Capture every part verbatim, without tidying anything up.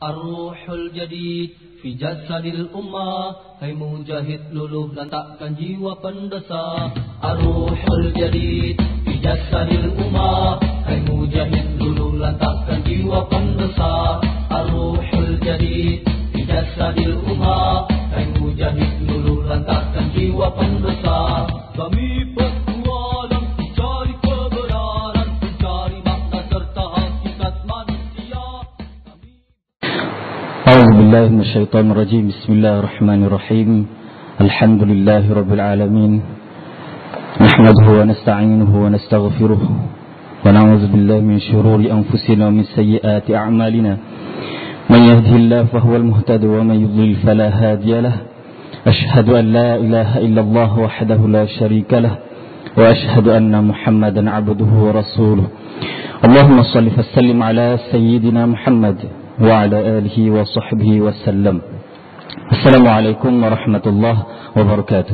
Ar-Ruhul Jadid fi jasadil ummah. Hai mujahid luluh lantakkan jiwa pendesa. Ar-Ruhul Jadid fi jasadil ummah. Hai mujahid luluh lantakkan jiwa pendesa. Ar-Ruhul Jadid fi jasadil ummah. Hai mujahid luluh lantakkan jiwa pendesa. Kami petualang mencari kebenaran, mencari makna serta hakikat manusia. أعوذ بالله من الشيطان الرجيم. بسم الله الرحمن الرحيم. الحمد لله رب العالمين، نحمده ونستعينه ونستغفره ونعوذ بالله من شرور أنفسنا ومن سيئات أعمالنا. من يهده الله فهو المهتد ومن يضلل فلا هادي له. أشهد أن لا إله إلا الله وحده لا شريك له، وأشهد أن محمدا عبده ورسوله. اللهم صل وسلم على سيدنا محمد وعلى آله وصحبه وسلم. Assalamualaikum warahmatullahi wabarakatuh.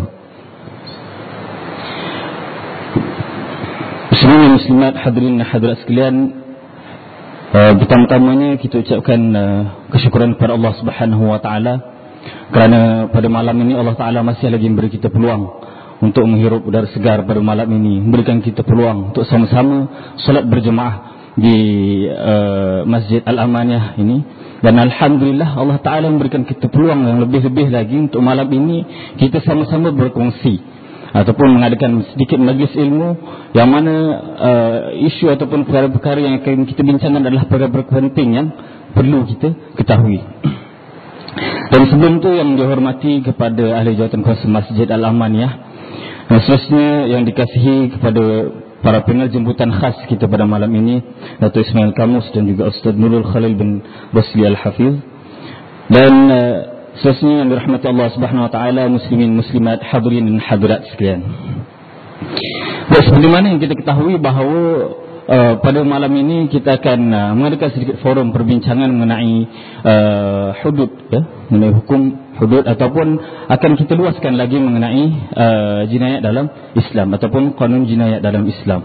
Muslimin muslimat, hadirin dan hadirat sekalian, uh, pertama-tamanya kita ucapkan uh, kesyukuran kepada Allah Subhanahu wa taala kerana pada malam ini Allah Taala masih lagi memberi kita peluang untuk menghirup udara segar pada malam ini, memberikan kita peluang untuk sama-sama solat berjemaah di uh, Masjid Al-Amaniyah ini. Dan Alhamdulillah Allah Ta'ala memberikan kita peluang yang lebih-lebih lagi untuk malam ini kita sama-sama berkongsi ataupun mengadakan sedikit majlis ilmu yang mana uh, isu ataupun perkara-perkara yang akan kita bincangkan adalah perkara-perkara penting yang perlu kita ketahui. Dan sebelum itu yang dihormati kepada ahli jawatan kuasa Masjid Al-Amaniyah, dan seterusnya yang dikasihi kepada para panel jemputan khas kita pada malam ini, Datuk Ismail Kamus dan juga Ustaz Nurul Khalil bin Basri Al-Hafiz, dan uh, seterusnya yang dirahmati Allah Subhanahu wa taala, muslimin muslimat, hadirin dan hadirat sekalian. Dan seperti mana yang kita ketahui bahawa uh, pada malam ini kita akan uh, mengadakan sedikit forum perbincangan mengenai uh, hudud, ya, mengenai hukum hudud, ataupun akan kita luaskan lagi mengenai uh, jinayat dalam Islam ataupun kanun jinayat dalam Islam.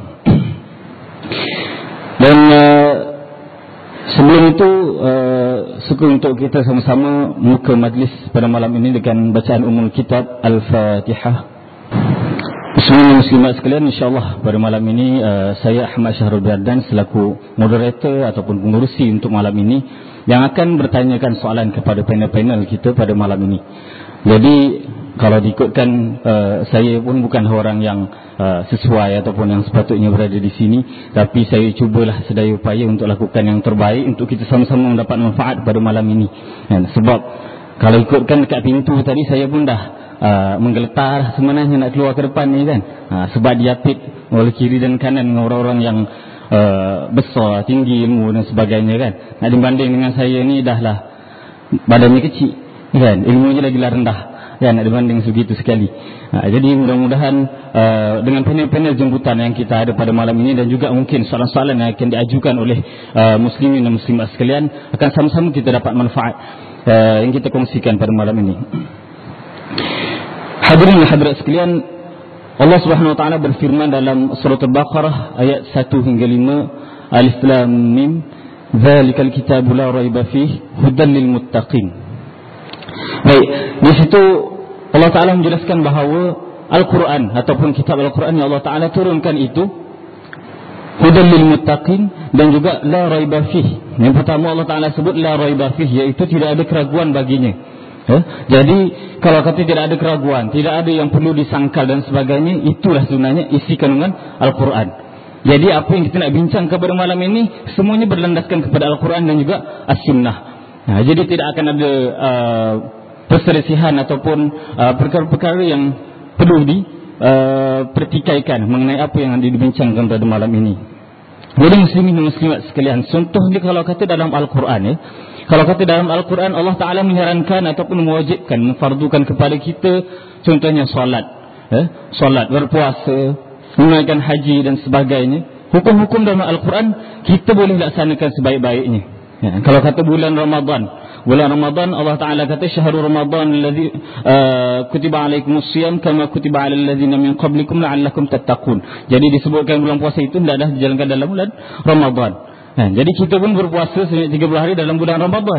Dan uh, sebelum itu uh, suka untuk kita sama-sama muka majlis pada malam ini dengan bacaan umul kitab Al-Fatihah. Bismillah muslimat sekalian, insyaAllah pada malam ini uh, saya Ahmad Syahrul Biardan selaku moderator ataupun pengurusi untuk malam ini yang akan bertanyakan soalan kepada panel-panel kita pada malam ini. Jadi kalau diikutkan, uh, saya pun bukan orang yang uh, sesuai ataupun yang sepatutnya berada di sini, tapi saya cubalah sedaya upaya untuk lakukan yang terbaik untuk kita sama-sama mendapat manfaat pada malam ini. Dan sebab kalau ikutkan dekat pintu tadi, saya pun dah Uh, menggeletar sebenarnya nak keluar ke depan ni kan, uh, sebab diapit oleh kiri dan kanan dengan orang-orang yang uh, besar, tinggi ilmu dan sebagainya kan. Nak dibanding dengan saya ni dah lah badannya kecil kan, ilmunya lagi lah rendah kan, nak dibanding segitu sekali. uh, Jadi mudah-mudahan uh, dengan panel-panel jemputan yang kita ada pada malam ini, dan juga mungkin soalan-soalan yang akan diajukan oleh uh, muslimin dan muslimat sekalian, akan sama-sama kita dapat manfaat uh, yang kita kongsikan pada malam ini. Hadirin dan hadirat sekalian, Allah Subhanahu wa taala berfirman dalam surah Al-Baqarah ayat satu hingga lima, Alif Lam Mim, Dzalikal kitabu la raiba fihi hudan lil muttaqin. Baik, di situ Allah Taala menjelaskan bahawa Al-Quran ataupun kitab Al-Quran yang Allah Taala turunkan itu hudan lil muttaqin dan juga la raiba fihi. Yang pertama Allah Taala sebut la raiba fihi, iaitu tidak ada keraguan baginya. Eh? Jadi kalau kata tidak ada keraguan, tidak ada yang perlu disangkal dan sebagainya, itulah sebenarnya isi kandungan Al-Quran. Jadi apa yang kita nak bincang kepada malam ini semuanya berlandaskan kepada Al-Quran dan juga As-Sunnah. Nah, jadi tidak akan ada uh, perselisihan ataupun uh, perkara-perkara yang perlu dipertikaikan uh, mengenai apa yang dibincangkan pada malam ini. Jadi muslimin dan muslimat sekalian, contohnya kalau kata dalam Al-Quran, ya, kalau kata dalam Al-Quran Allah Ta'ala menyarankan ataupun mewajibkan, memfardukan kepada kita, contohnya solat, eh? solat, berpuasa, menunaikan haji dan sebagainya. Hukum-hukum dalam Al-Quran kita boleh laksanakan sebaik-baiknya. Ya, kalau kata bulan Ramadan, bulan Ramadan Allah Ta'ala kata syahrul Ramadan alladhi uh, kutiba alaikumus siyam kama kutiba alal ladzina min qablikum la'allakum tattaqun. Jadi disebutkan bulan puasa itu hendaklah dijalankan dalam bulan Ramadan. Ha, jadi kita pun berpuasa sebanyak tiga puluh hari dalam bulan Ramadan.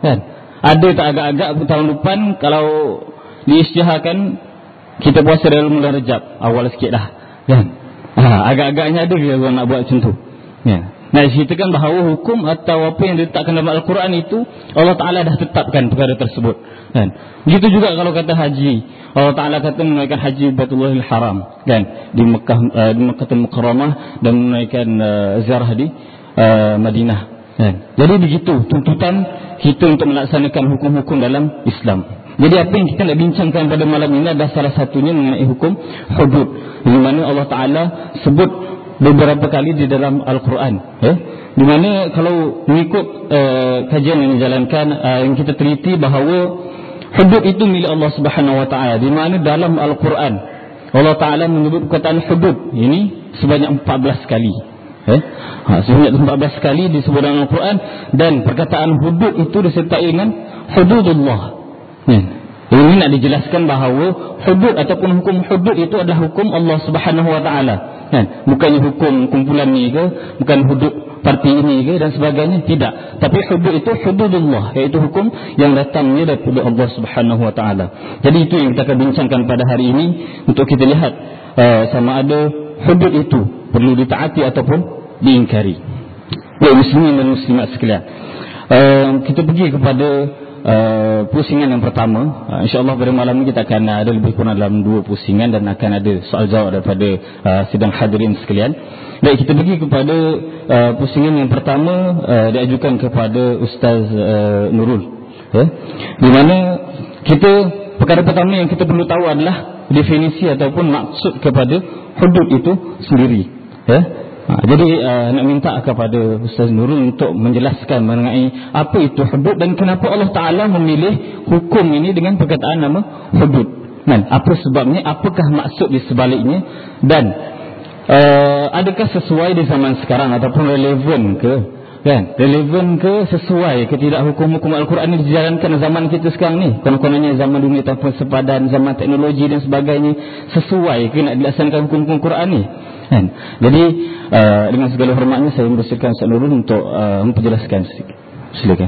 kan. Ada tak agak-agak tahun depan kalau diisytiharkan kita puasa dalam bulan Rejab awal sikit dah, kan. Ha, agak-agaknya ada ke orang nak buat macam tu, ya. Nah, ceritakan bahawa hukum atau apa yang diletakkan dalam Al-Quran itu Allah Ta'ala dah tetapkan perkara tersebut, kan. Begitu juga kalau kata haji, Allah Ta'ala kata menunaikan haji Baitullahil Haram, kan, di Mekah, uh, di Makkahul Mukarramah, dan menunaikan uh, ziarah di uh, Madinah, kan. Jadi begitu tuntutan kita untuk melaksanakan hukum-hukum dalam Islam. Jadi apa yang kita nak bincangkan pada malam ini adalah salah satunya mengenai hukum hudud, di mana Allah Ta'ala sebut beberapa kali di dalam Al-Quran, eh? Di mana kalau mengikut uh, kajian yang dijalankan, uh, yang kita teliti bahawa hudud itu milik Allah Subhanahu Wa Taala, di mana dalam Al-Quran Allah Taala menyebut perkataan hudud ini sebanyak empat belas kali, eh? ha, sebanyak empat belas kali disebut dalam Al-Quran, dan perkataan hudud itu disertai dengan hududullah, eh? Ini nak dijelaskan bahawa hudud ataupun hukum hudud itu adalah hukum Allah Subhanahu Wa Taala, kan? Bukannya hukum kumpulan ni ke, bukan hudud parti ini ke dan sebagainya, tidak. Tapi hudud itu hududullah, iaitu hukum yang datangnya daripada Allah Subhanahu Wa Taala. Jadi itu yang kita akan bincangkan pada hari ini, untuk kita lihat uh, sama ada hudud itu perlu ditaati ataupun diingkari. Ya, muslimin dan muslimat sekalian, uh, kita pergi kepada Uh, pusingan yang pertama. uh, InsyaAllah pada malam ini kita akan uh, ada lebih kurang dalam dua pusingan, dan akan ada soal jawab daripada uh, sidang hadirin sekalian. Baik, kita pergi kepada uh, pusingan yang pertama, uh, diajukan kepada Ustaz uh, Nurul, eh? Di mana kita, perkara pertama yang kita perlu tahu adalah definisi ataupun maksud kepada hudud itu sendiri, eh? Ha, jadi uh, nak minta kepada Ustaz Nurul untuk menjelaskan mengenai apa itu hudud dan kenapa Allah Ta'ala memilih hukum ini dengan perkataan nama hudud, kan? Apa sebabnya, apakah maksud di sebaliknya, dan uh, adakah sesuai di zaman sekarang ataupun relevan ke, kan? Relevan ke, sesuai ke tidak hukum-hukum Al-Quran ini dijalankan zaman kita sekarang ni, konon-kononnya zaman dunia ataupun sepadan, zaman teknologi dan sebagainya, sesuai ke nak dilaksanakan hukum-hukum Quran ni, kan? Jadi uh, dengan segala hormatnya saya mempersilakan Ustaz Nurul untuk uh, memperjelaskan sedikit. Silakan.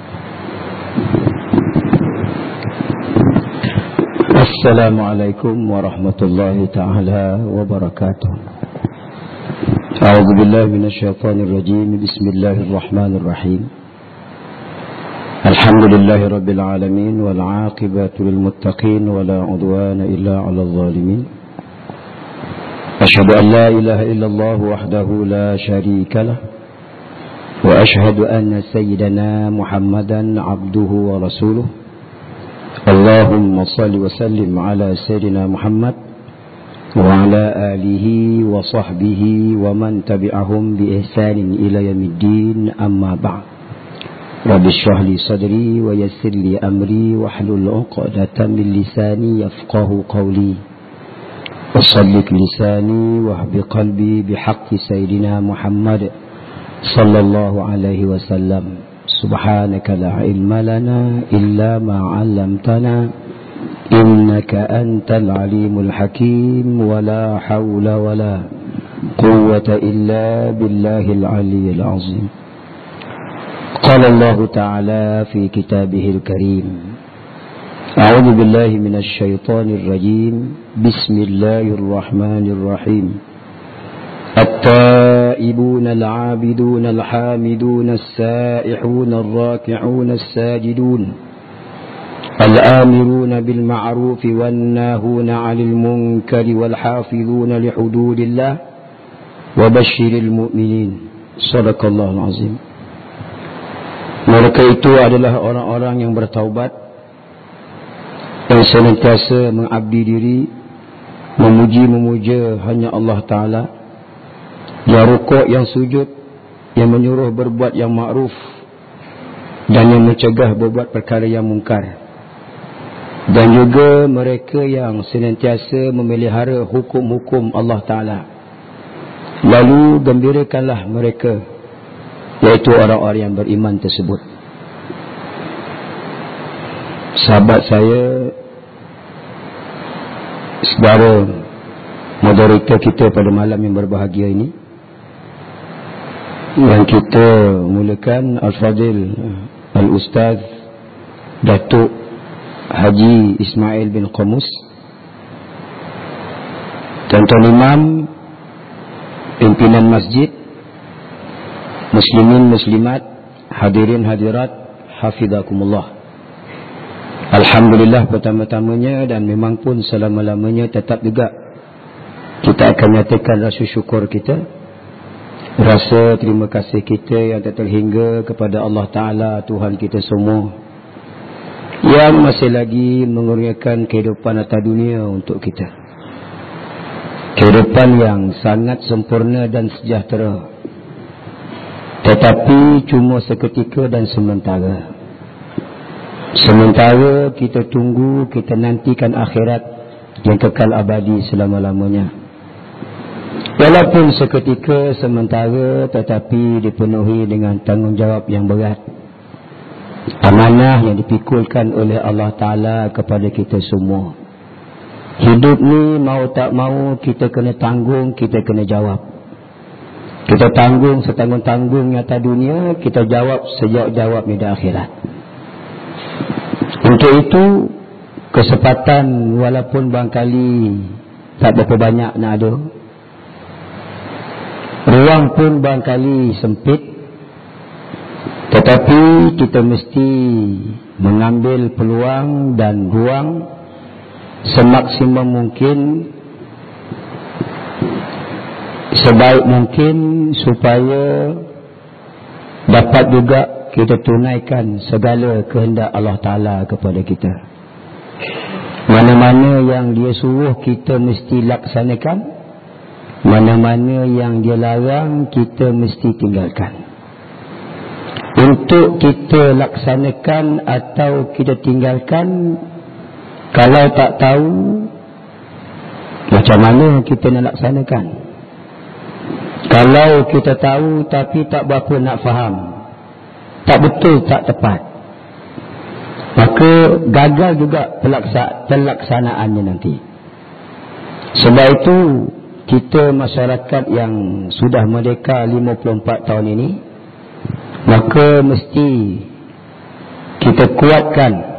Assalamualaikum warahmatullahi taala wabarakatuh. A'udzu billahi minasyaitonir rajim. Bismillahirrahmanirrahim. Alhamdulillahirabbil alamin wal 'aqibatu lil muttaqin wala 'udwana illa 'alal zalimin. أشهد أن لا إله إلا الله وحده لا شريك له وأشهد أن سيدنا محمدا عبده ورسوله اللهم صل وسلم على سيدنا محمد وعلى آله وصحبه ومن تبعهم بإحسان إلى يوم الدين أما بعد رب اشرح لي صدري ويسر لي أمري واحلل عقدة من لساني يفقه قولي وصلك لساني واهب قلبي بحق سيدنا محمد صلى الله عليه وسلم. سبحانك لا علم لنا إلا ما علمتنا إنك أنت العليم الحكيم ولا حول ولا قوة إلا بالله العلي العظيم. قال الله تعالى في كتابه الكريم أعوذ بالله من الشيطان الرجيم بسم الله الرحمن الرحيم التائبون العابدون الحامدون السائحون الراكعون الساجدون الآمرون بالمعروف والناهون عن المنكر والحافظون لحدود الله وبشر المؤمنين. صدق الله العظيم. Mereka itu adalah orang-orang yang bertaubat, yang senantiasa mengabdi diri, memuji-memuja hanya Allah Ta'ala, yang rukuk, yang sujud, yang menyuruh berbuat yang ma'ruf dan yang mencegah berbuat perkara yang mungkar, dan juga mereka yang senantiasa memelihara hukum-hukum Allah Ta'ala. Lalu gembirakanlah mereka, iaitu orang-orang yang beriman tersebut. Sahabat saya, saudara moderator kita pada malam yang berbahagia ini, yang kita mulakan Al-Fadil Al-Ustaz Datuk Haji Ismail bin Qamus, Tuan-tuan Imam, pimpinan masjid, muslimin muslimat, hadirin hadirat, hafizakumullah. Alhamdulillah pertama-tamanya dan memang pun selama-lamanya tetap juga kita akan nyatakan rasa syukur kita, rasa terima kasih kita yang tak terhingga kepada Allah Ta'ala, Tuhan kita semua, yang masih lagi mengurniakan kehidupan atas dunia untuk kita. Kehidupan yang sangat sempurna dan sejahtera, tetapi cuma seketika dan sementara. Sementara kita tunggu, kita nantikan akhirat yang kekal abadi selama-lamanya. Walaupun seketika sementara, tetapi dipenuhi dengan tanggungjawab yang berat, amanah yang dipikulkan oleh Allah Ta'ala kepada kita semua. Hidup ni mau tak mau kita kena tanggung, kita kena jawab. Kita tanggung setanggung-tanggung nyata dunia, kita jawab sejawab-jawab di akhirat. Untuk itu, kesempatan walaupun barangkali tak berapa banyak nak ada, ruang pun barangkali sempit, tetapi kita mesti mengambil peluang dan ruang semaksimum mungkin, sebaik mungkin, supaya dapat juga kita tunaikan segala kehendak Allah Ta'ala kepada kita. Mana-mana yang dia suruh kita mesti laksanakan, mana-mana yang dia larang kita mesti tinggalkan. Untuk kita laksanakan atau kita tinggalkan, kalau tak tahu macam mana kita nak laksanakan. Kalau kita tahu tapi tak berapa nak faham, tak betul, tak tepat, maka gagal juga pelaksanaannya nanti. Sebab itu kita masyarakat yang sudah merdeka lima puluh empat tahun ini, maka mesti kita kuatkan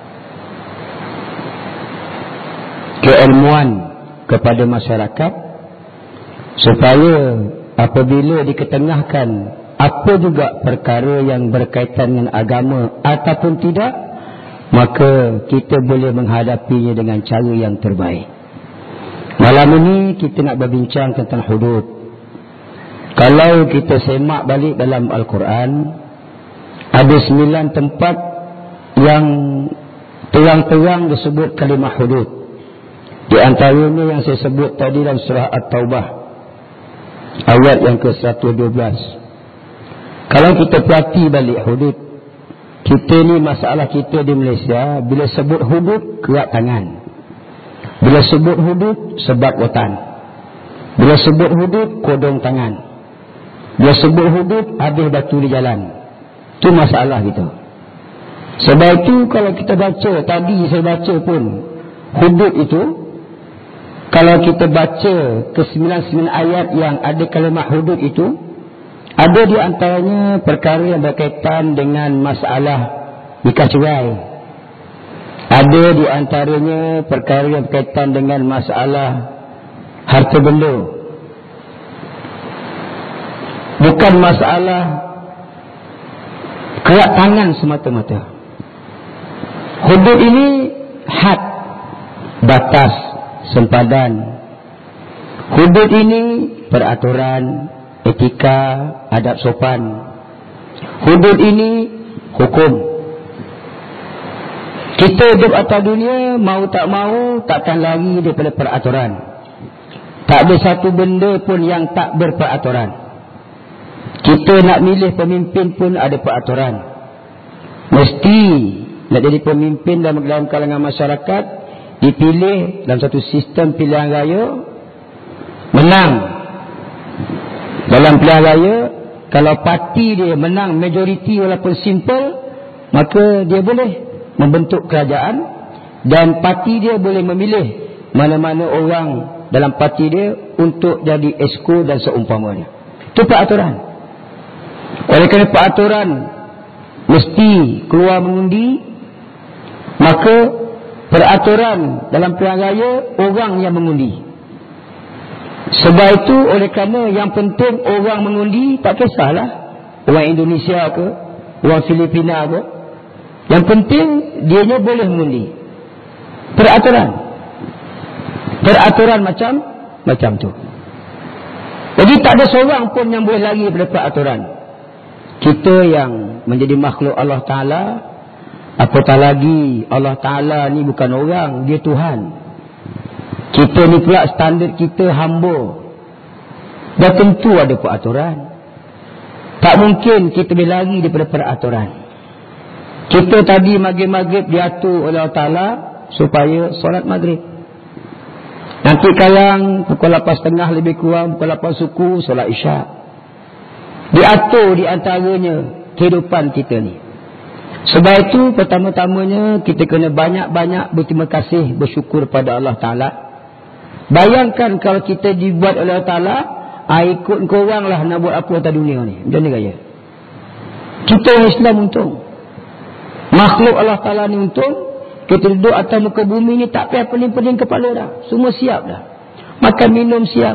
keilmuan kepada masyarakat, supaya apabila diketengahkan apa juga perkara yang berkaitan dengan agama ataupun tidak, maka kita boleh menghadapinya dengan cara yang terbaik. Malam ini kita nak berbincang tentang hudud. Kalau kita semak balik dalam Al-Quran, ada sembilan tempat yang terang-terang disebut kalimah hudud. Di antaranya yang saya sebut tadi dalam surah At-Taubah, ayat yang ke seratus dua belas. Kalau kita perhati balik hudud, kita ni masalah kita di Malaysia, bila sebut hudud, kerak tangan. Bila sebut hudud, sebat rotan. Bila sebut hudud, kodong tangan. Bila sebut hudud, habis batu di jalan. Itu masalah kita. Sebab itu kalau kita baca, tadi saya baca pun hudud itu, kalau kita baca ke sembilan puluh sembilan ayat yang ada kalimah hudud itu, ada di antaranya perkara yang berkaitan dengan masalah nikah cerai. Ada di antaranya perkara yang berkaitan dengan masalah harta benda. Bukan masalah kerak tangan semata-mata. Hudud ini had, batas, sempadan. Hudud ini peraturan, etika, adab sopan. Hudud ini hukum. Kita hidup atas dunia, mau tak mau, takkan lari daripada peraturan. Tak ada satu benda pun yang tak berperaturan. Kita nak milih pemimpin pun ada peraturan. Mesti nak jadi pemimpin dalam kalangan masyarakat, dipilih dalam satu sistem pilihan raya, menang. Dalam pilihan raya, kalau parti dia menang majoriti walaupun simple, maka dia boleh membentuk kerajaan, dan parti dia boleh memilih mana-mana orang dalam parti dia untuk jadi esko dan seumpamanya. Itu peraturan. Oleh kerana peraturan mesti keluar mengundi, maka peraturan dalam pilihan raya orang yang mengundi. Sebab itu oleh kerana yang penting orang mengundi, tak kisahlah orang Indonesia ke, orang Filipina ke, yang penting dianya boleh mengundi. Peraturan Peraturan macam Macam tu. Jadi tak ada seorang pun yang boleh lari daripada peraturan. Kita yang menjadi makhluk Allah Ta'ala, apatah lagi Allah Ta'ala ni bukan orang, dia Tuhan. Kita ni pula standard kita hamba. Dan tentu ada peraturan. Tak mungkin kita boleh lari daripada peraturan. Kita tadi maghrib-maghrib diatur oleh Allah Ta'ala supaya solat maghrib. Nanti kalang pukul lapan tiga puluh lebih kurang, pukul lapan suku solat isyak. Diatur di antaranya kehidupan kita ni. Sebab itu pertama-tamanya kita kena banyak-banyak berterima kasih, bersyukur pada Allah Ta'ala. Bayangkan kalau kita dibuat oleh Allah Ta'ala, ah, ikut korang lah nak buat apa atas dunia ni. Macam ni kaya. Kita Islam untung. Makhluk Allah Ta'ala ni untung. Kita duduk atas muka bumi ni tak payah pening-pening kepala dah. Semua siap dah. Makan minum siap.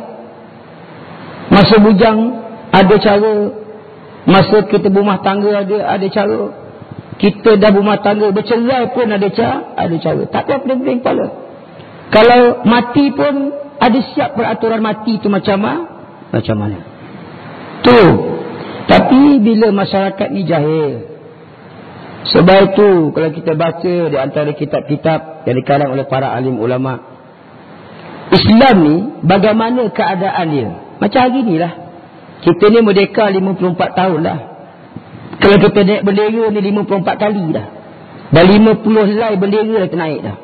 Masa bujang ada cara. Masa kita berumah tangga ada ada cara. Kita dah berumah tangga bercerai pun ada cara, ada cara. Tak payah pening-pening kepala. Kalau mati pun ada siap peraturan mati tu macam mana? Macam mana? Tu. Tapi bila masyarakat ni jahil. Sebab itu kalau kita baca di antara kitab-kitab yang dikarang oleh para alim ulama, Islam ni bagaimana keadaan dia? Macam hari ni lah. Kita ni merdeka lima puluh empat tahun dah. Kalau kita naik bendera ni lima puluh empat kali dah. Dan lima puluh helai bendera dah ternaik dah.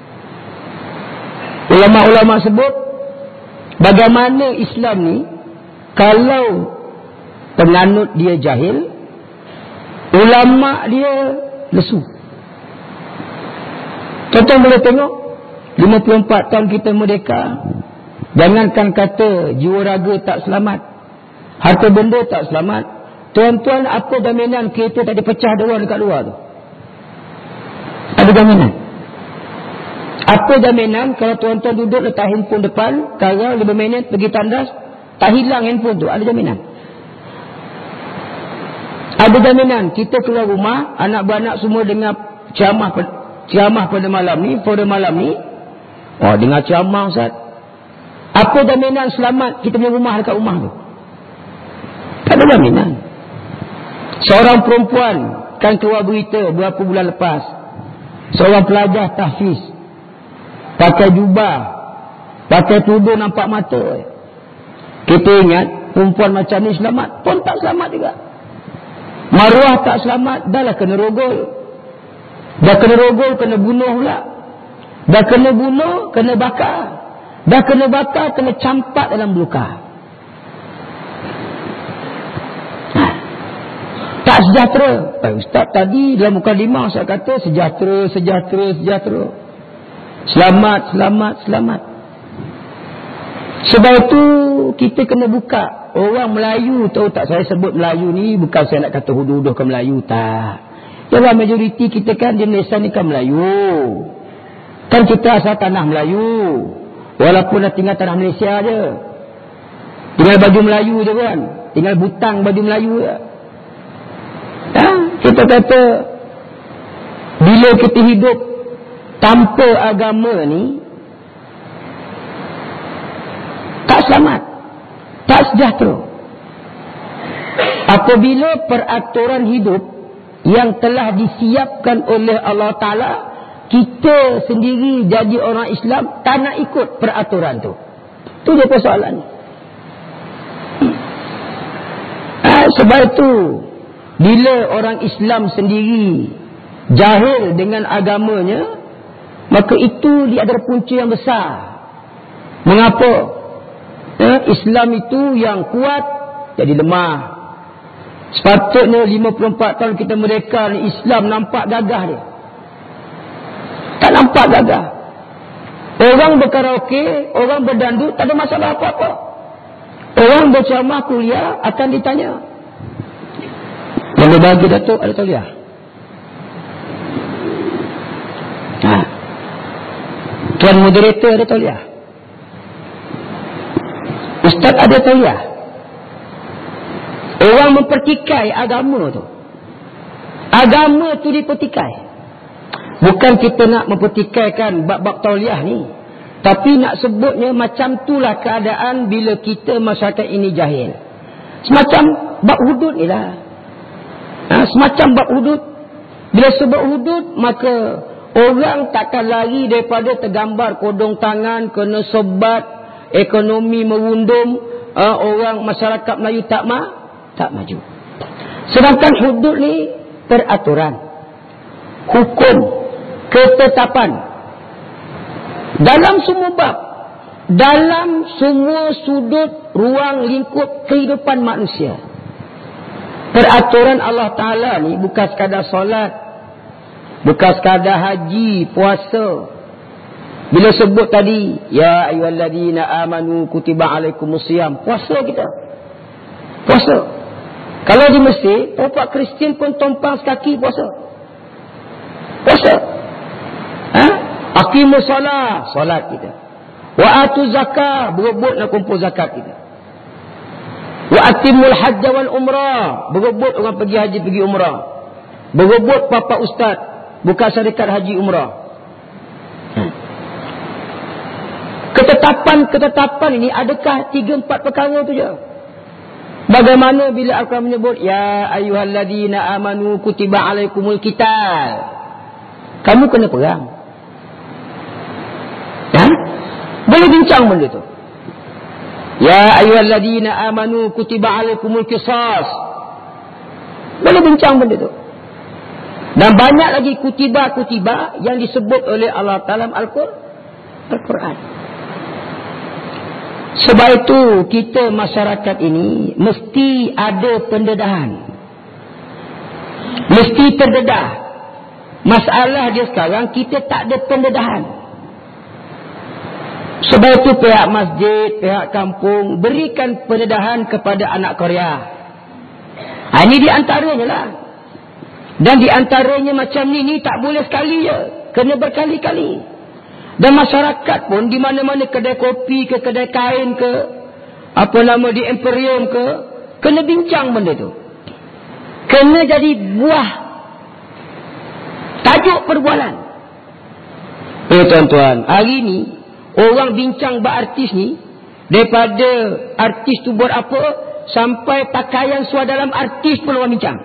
Ulama-ulama sebut bagaimana Islam ni kalau penganut dia jahil, ulama dia lesu. Kita boleh tengok lima puluh empat tahun kita merdeka. Jangankan kata jiwa raga tak selamat, harta benda tak selamat. Tuan-tuan, apa jaminan kereta tak dipecah dua dekat luar tu? Ada jaminan? Apa jaminan kalau tuan-tuan duduk letak handphone depan, kalau lima minit pergi tandas, tak hilang handphone tu? Ada jaminan? Ada jaminan kita keluar rumah, anak beranak semua dengar ceramah ceramah pada malam ni, pada malam ni, oh dengar ceramah Ustaz. Apa jaminan selamat kita punya rumah dekat rumah tu? Tak ada jaminan. Seorang perempuan kan keluar berita berapa bulan lepas, seorang pelajar tahfiz pakai jubah, pakai tudung nampak mata. Kita ingat perempuan macam ni selamat, pun tak selamat juga. Maruah tak selamat, dah lah kena rogol. Dah kena rogol, kena bunuh pula. Dah kena bunuh, kena bakar. Dah kena bakar, kena campak dalam belukar. Ha. Tak sejahtera. Eh, Ustaz tadi dalam mukadimah saya kata sejahtera, sejahtera, sejahtera. Selamat, selamat, selamat. Sebab itu kita kena buka. Orang Melayu tahu tak, saya sebut Melayu ni bukan saya nak kata huduh-huduh ke Melayu, tak. Dalam majoriti kita kan di Malaysia ni kan Melayu. Kan kita asal tanah Melayu. Walaupun dah tinggal tanah Malaysia je. Tinggal baju Melayu je kan. Tinggal butang baju Melayu je. Ha? Kita kata bila kita hidup tanpa agama ni tak selamat, tak sejahtera. Apabila peraturan hidup yang telah disiapkan oleh Allah Ta'ala, kita sendiri jadi orang Islam tak nak ikut peraturan tu. Itu dia persoalannya. Ha, sebab itu bila orang Islam sendiri jahil dengan agamanya, maka itu dia adalah punca yang besar. Mengapa? Ya, Islam itu yang kuat jadi lemah. Sepatutnya lima puluh empat tahun kita merdeka ni, Islam nampak gagah dia. Tak nampak gagah. Orang berkaraoke, orang berdandut, tak ada masalah apa-apa. Orang berceramah kuliah akan ditanya. Yang berbagi Datuk ada tauliah. Tuan moderator ada tauliah, ustaz ada tauliah. Orang mempertikai agama tu. Agama tu dipertikai. Bukan kita nak mempertikaikan bab-bab tauliah ni, tapi nak sebutnya macam itulah keadaan bila kita masyarakat ini jahil. Semacam bab hudud ni lah. Ha, semacam bab hudud. Bila sebut hudud, maka orang takkan lari daripada tergambar kodong tangan, kena sebat, ekonomi merundum, ha, orang masyarakat Melayu tak ma, tak maju. Sedangkan hudud ni peraturan, hukum, ketetapan dalam semua bab, dalam semua sudut ruang lingkup kehidupan manusia. Peraturan Allah Ta'ala ni bukan sekadar solat, bukan sekadar haji, puasa. Bila sebut tadi, ya ayyuhalladzina amanu kutiba alaikumusiyam, puasa kita, puasa. Kalau di Mesir, perempuan Kristian pun tumpang sekaki puasa, puasa. Ha? Aqimus solat, solat kita. Wa atu zakah, berebut nak kumpul zakat kita. Wa atimul hajj wal umrah, berebut orang pergi haji pergi umrah. Berebut bapa ustaz buka syarikat haji umrah. Hmm. Ketetapan-ketetapan ini adakah tiga empat perkara tu je? Bagaimana bila Al-Quran menyebut ya ayyuhalladzina amanu kutiba alaikumul qital, kamu kena perang. Ha? Boleh bincang benda tu. Ya ayyuhalladzina amanu kutiba alaikumul qisas, boleh bincang benda tu. Dan banyak lagi kutiba-kutiba yang disebut oleh Allah dalam Al-Quran. Sebab itu kita masyarakat ini mesti ada pendedahan, mesti terdedah. Masalah dia sekarang kita tak ada pendedahan. Sebab itu pihak masjid, pihak kampung berikan pendedahan kepada anak Korea. Ha, ini di antaranya lah. Dan di antaranya macam ni, ni tak boleh sekali je, kena berkali-kali. Dan masyarakat pun di mana-mana, kedai kopi ke, kedai kain ke, apa nama di Imperium ke, kena bincang benda tu. Kena jadi buah tajuk perbualan. Eh tuan-tuan, hari ni orang bincang bab artis ni, daripada artis tu buat apa, sampai pakaian suara dalam artis pun orang bincang.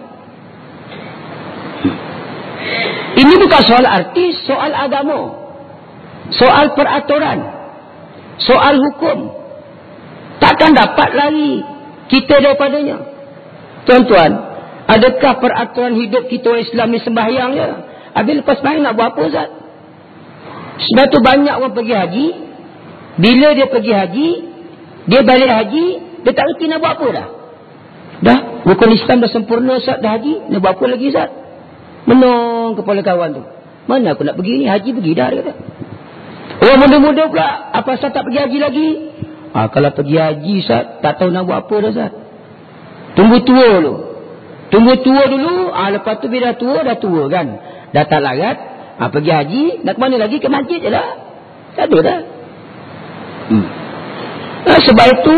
Ini bukan soal artis, soal agama, soal peraturan, soal hukum. Takkan dapat lari kita daripadanya. Tuan-tuan, adakah peraturan hidup kita orang Islam ni sembahyang je? Habis lepas sembahyang nak buat apa Ustaz? Sebab tu banyak orang pergi haji, bila dia pergi haji, dia balik haji, dia tak reti nak buat apa dah. Dah, rukun Islam dah sempurna Ustaz, dah haji, nak buat apa lagi Ustaz? Menong kepala kawan tu. Mana aku nak pergi ni, haji pergi dah, dia kata. Orang muda-muda pula, apa Ustaz tak pergi haji lagi? Ha, kalau pergi haji Ustaz, tak tahu nak buat apa dah Ustaz. Tunggu tua dulu. Tunggu tua dulu, ha, lepas tu bila dah tua, dah tua kan. Dah tak larat, ha, pergi haji, nak ke mana lagi? Ke masjid je lah. Tak ada dah. Hmm. Nah, sebab itu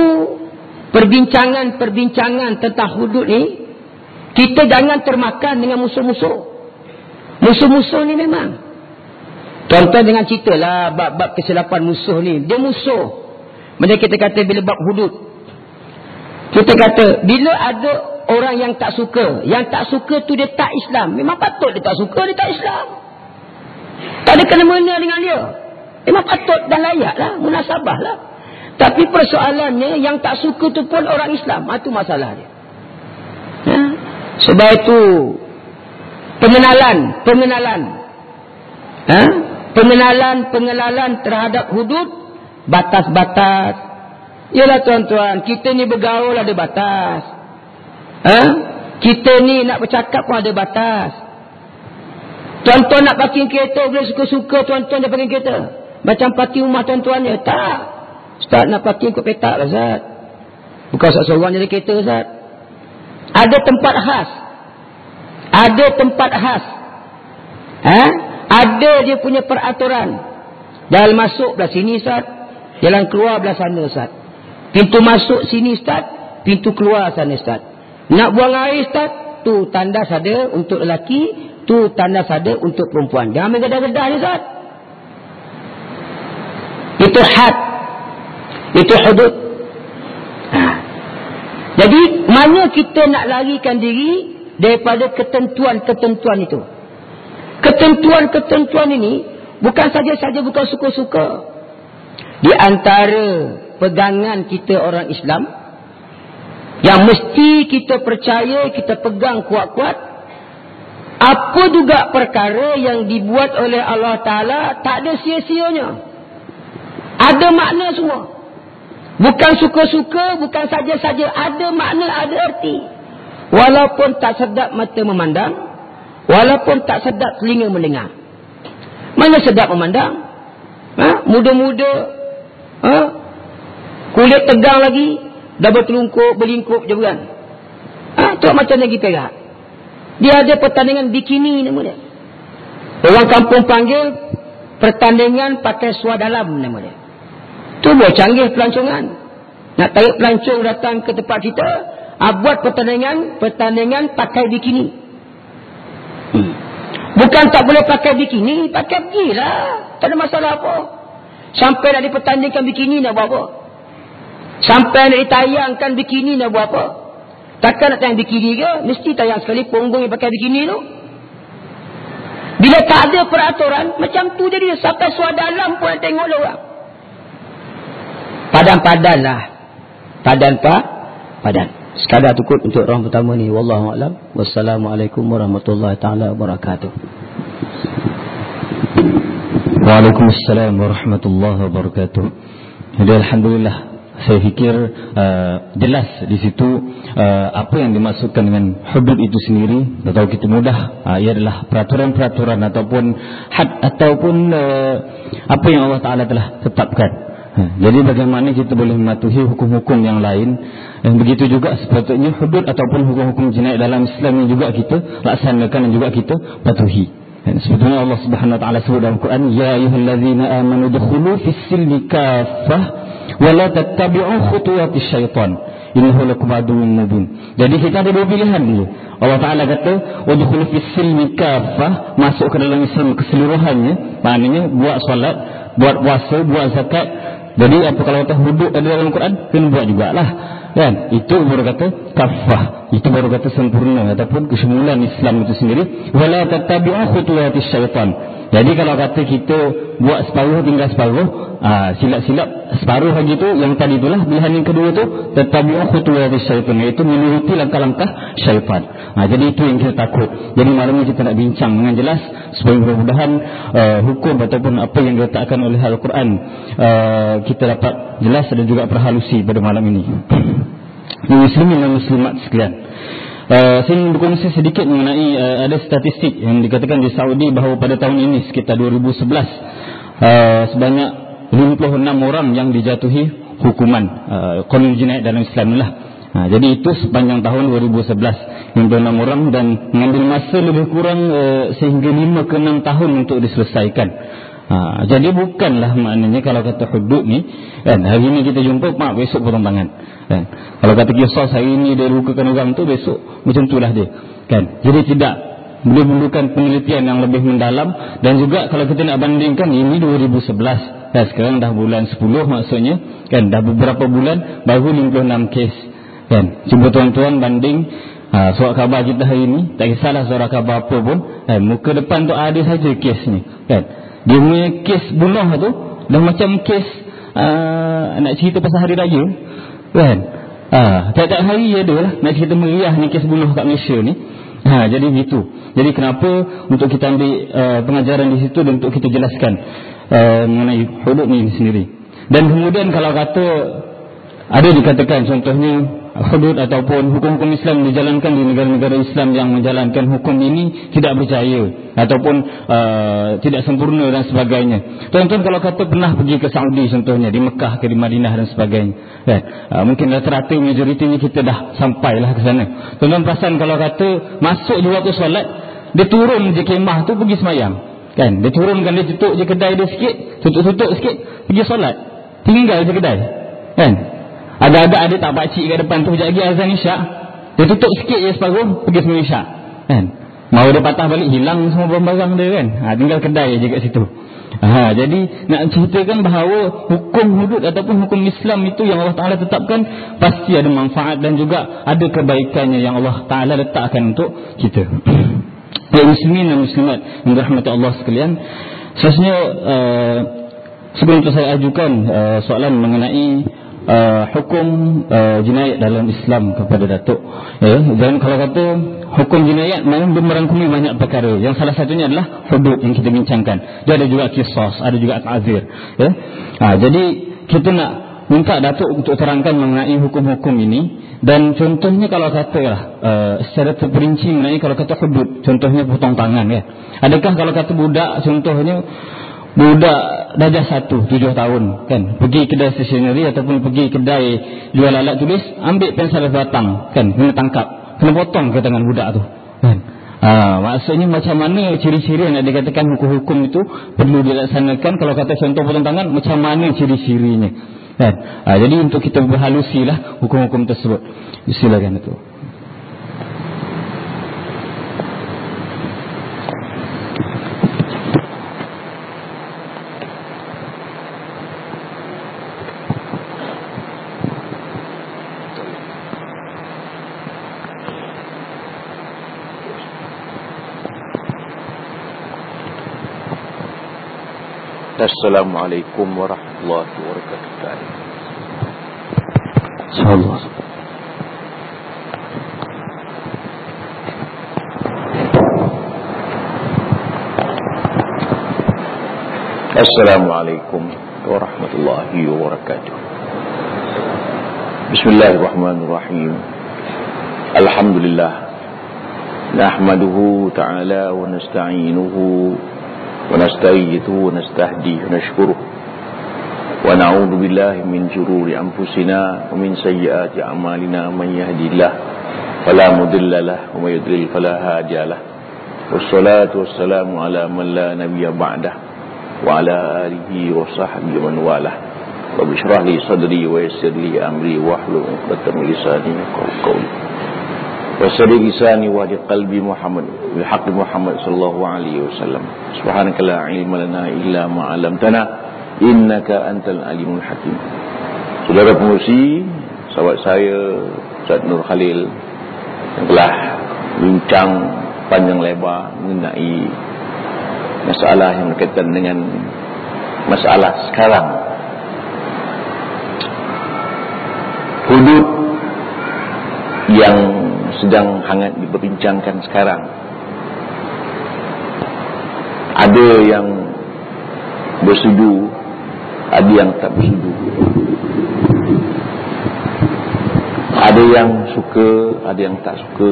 perbincangan-perbincangan tentang hudud ni, kita jangan termakan dengan musuh-musuh. Musuh-musuh ni memang, contoh dengan cerita lah bab-bab kesilapan musuh ni. Dia musuh. Macam kita kata bila bab hudud, kita kata bila ada orang yang tak suka, yang tak suka tu dia tak Islam, memang patut dia tak suka, dia tak Islam, tak ada kena-mena dengan dia, memang patut dan layak lah, munasabah lah. Tapi persoalannya yang tak suka tu pun orang Islam, itu masalah dia. Ha? Sebab itu pengenalan pengenalan ha? pengenalan pengenalan terhadap hudud, batas-batas. Yalah tuan-tuan, kita ni bergaul ada batas, ha? Kita ni nak bercakap pun ada batas. Tuan-tuan nak parking kereta, boleh suka-suka tuan-tuan dia parking kereta, macam parking rumah tuan-tuan ni. Tak, Ustaz nak parking ikut petak lah Ustaz, bukan Ustaz seorang jadi kereta Ustaz. Ada tempat khas, ada tempat khas, ha? Ada dia punya peraturan. Jalan masuk belah sini Ustaz, jalan keluar belah sana Ustaz. Pintu masuk sini Ustaz, pintu keluar sana Ustaz. Nak buang air Ustaz, tu tanda ada untuk lelaki, tu tanda ada untuk perempuan. Jangan main gedah-gedah ni Ustaz. Itu had, itu hudud. Ha. Jadi mana kita nak larikan diri daripada ketentuan-ketentuan itu. Ketentuan-ketentuan ini bukan saja-saja bukan suka-suka. Di antara pegangan kita orang Islam yang mesti kita percaya, kita pegang kuat-kuat, apa juga perkara yang dibuat oleh Allah Ta'ala tak ada sia-sianya. Ada makna semua. Bukan suka-suka, bukan saja-saja, ada makna, ada arti. Walaupun tak sedap mata memandang, walaupun tak sedap telinga mendengar. Mana sedap memandang? Ha? Muda-muda, ha? Kulit tegang lagi, dah bertelungkup, berlingkup je bukan? Ha? Tu macam lagi perak. Dia ada pertandingan bikini nama dia. Orang kampung panggil pertandingan pakai suar dalam nama dia. Tu buat canggih pelancongan. Nak tarik pelancong datang ke tempat kita, ah, buat pertandingan pertandingan pakai bikini. Hmm. Bukan tak boleh pakai bikini, pakai pergilah. Tak ada masalah apa. Sampai nak dipertandingkan bikini nak buat apa? Sampai nak ditayangkan bikini nak buat apa? Takkan nak tayang bikini ke? Mesti tayang sekali punggung yang pakai bikini tu. Bila tak ada peraturan, macam tu jadi sampai suara dalam pun tengok lah orang. Padan-padan lah. Padan pak, padan. Sekadar cukup untuk orang pertama ni. Wallahu a'lam. Wassalamualaikum warahmatullahi taala wabarakatuh. Waalaikumsalam warahmatullahi wabarakatuh. Jadi alhamdulillah, saya fikir uh, jelas di situ uh, apa yang dimaksudkan dengan hudud itu sendiri. Atau kita mudah, uh, ia adalah peraturan-peraturan ataupun had ataupun uh, apa yang Allah Ta'ala telah tetapkan. Jadi bagaimana kita boleh mematuhi hukum-hukum yang lain, dan begitu juga sepatutnya hudud ataupun hukum-hukum jinayah dalam Islam yang juga kita laksanakan dan juga kita patuhi. Dan sebetulnya Allah Subhanahu wa taala sebut dalam Quran, ya ayyuhallazina amanu dukhulu fis-silmi kaffah wa la tattabi'u khutuwatis syaitan innahu lakum aduwwun mubin. Jadi kita ada dua pilihan dulu. Allah Taala kata udkhulu fis-silmi kaffah, masuk ke dalam Islam keseluruhannya, maknanya buat solat, buat puasa, buat zakat. Jadi apa kalau kata hudud ada dalam Quran, kena buat jugalah. Kan? Itu baru kata kafah. Itu baru kata sempurna ataupun kesemulan Islam itu sendiri. Wala tattabi'u khutuwatis syaitan. Jadi kalau kata kita buat separuh tinggal separuh, ah, silap-silap separuh lagi tu, yang tadi itulah pilihan yang kedua tu, tattabi'u khutuwatis syaitan, iaitu menuruti langkah-langkah syaitan. Ah, jadi itu yang kita takut. Jadi malam ini kita nak bincang dengan jelas supaya mudah-mudahan uh, hukum ataupun apa yang diletakkan oleh Al-Quran uh, kita dapat jelas dan juga perhalusi pada malam ini. Muslimin dan muslimat sekalian, uh, saya ingin berkongsi sedikit mengenai uh, ada statistik yang dikatakan di Saudi bahawa pada tahun ini sekitar dua ribu sebelas uh, sebanyak lima puluh enam orang yang dijatuhi hukuman uh, qanun jinayah dalam Islam lah. Ha, jadi itu sepanjang tahun dua ribu sebelas lima puluh enam orang, dan mengambil masa lebih kurang uh, sehingga lima ke enam tahun untuk diselesaikan. Ha, jadi bukanlah maknanya kalau kata hudud ni kan, hari ini kita jumpa mak, besok potong tangan kan. Kalau kata kisah hari ini dia lukakan orang tu, besok macam itulah dia kan. Jadi tidak, boleh memerlukan penelitian yang lebih mendalam. Dan juga kalau kita nak bandingkan, ini dua ribu sebelas dan sekarang dah bulan sepuluh, maksudnya kan dah beberapa bulan baru lima puluh enam kes kan. Cuba tuan-tuan banding ha, surat khabar kita hari ini, tak kisahlah surat khabar apa pun kan, muka depan tu ada saja kes ni kan. Dia punya kes bunuh tu dah macam kes uh, nak cerita pasal hari raya kan. Ah, tiap-tiap hari ada lah nak cerita meriah ni kes bunuh kat Malaysia ni. Ha, jadi gitu. Jadi kenapa untuk kita ambil uh, pengajaran di situ dan untuk kita jelaskan uh, mengenai hudud ni sendiri. Dan kemudian kalau kata ada dikatakan contohnya hudud ataupun hukum-hukum Islam dijalankan di negara-negara Islam yang menjalankan hukum ini tidak berjaya ataupun uh, tidak sempurna dan sebagainya. Tuan-tuan kalau kata pernah pergi ke Saudi contohnya, di Mekah ke di Madinah dan sebagainya kan, uh, mungkin rata-rata majoritinya kita dah sampailah ke sana. Tuan-tuan perasan kalau kata masuk je waktu solat, dia turun je kemah tu pergi semayang Kan, dia turunkan, dia tutup je kedai dia sikit, tutup-tutup sikit, pergi solat, tinggal je kedai. Kan, agak-agak ada tak pakcik kat depan tu, sekejap lagi azan isyak, dia tutup sikit je separuh, pergi semua isyak. Kan, mau dia patah balik, hilang semua barang-barang dia kan. Ha, tinggal kedai je kat situ. Ha, jadi nak ceritakan bahawa hukum hudud ataupun hukum Islam itu yang Allah Ta'ala tetapkan pasti ada manfaat dan juga ada kebaikannya yang Allah Ta'ala letakkan untuk kita. Ya, muslimin dan muslimat yang dirahmati Allah sekalian, sebenarnya uh, sebelum itu saya ajukan uh, soalan mengenai uh, hukum uh, jinayat dalam Islam kepada Datuk. Ya, dan kalau kata hukum jinayat memang merangkumi banyak perkara. Yang salah satunya adalah hudud yang kita bincangkan. Dia ada juga qisas, ada juga ta'zir. Ya. Ha, jadi kita nak minta Datuk untuk terangkan mengenai hukum-hukum ini. Dan contohnya kalau katalah uh, secara terperinci mengenai kalau kata hudud, contohnya potong tangan ya. Adakah kalau kata budak, contohnya budak darjah satu, tujuh tahun kan, pergi kedai stationery ataupun pergi kedai jual alat tulis, ambil pensel batang kan, kena tangkap, kena potong ke tangan budak tu kan. Ha, maksudnya macam mana ciri-ciri yang nak dikatakan hukum-hukum itu perlu dilaksanakan. Kalau kata contoh potong tangan, macam mana ciri-cirinya kan. Ha, jadi untuk kita berhalusilah hukum-hukum tersebut. Silakan itu. Assalamualaikum warahmatullahi wabarakatuh. InsyaAllah. Assalamualaikum warahmatullahi wabarakatuh. Bismillahirrahmanirrahim. Alhamdulillah. Nahmaduhu ta'ala wa nasta'inuhu ونستعينه ونستهديه ونشكره ونعوذ بالله من شرور أنفسنا ومن سيئات أعمالنا من يهدي الله فلا مضل له ومن يضلل فلا هادي له والصلاة والسلام على من لا نبي بعده وعلى آله وصحبه ومن والاه رب اشرح لي صدري ويسر لي أمري واحلل عقدة من لساني يفقهوا قولي وسدد لساني واهد قلبي محمد بحق محمد صلى الله عليه وسلم. سبحانك لا علم لنا إلا ما علمتنا إنك أنت العليم الحكيم. Saudara pengurusi, sahabat saya Ustaz Nur Khalil yang telah bincang panjang lebar mengenai masalah yang berkaitan dengan masalah sekarang, hudud yang sedang hangat diperbincangkan sekarang. Ada yang bersetuju, ada yang tak bersetuju. Ada yang suka, ada yang tak suka.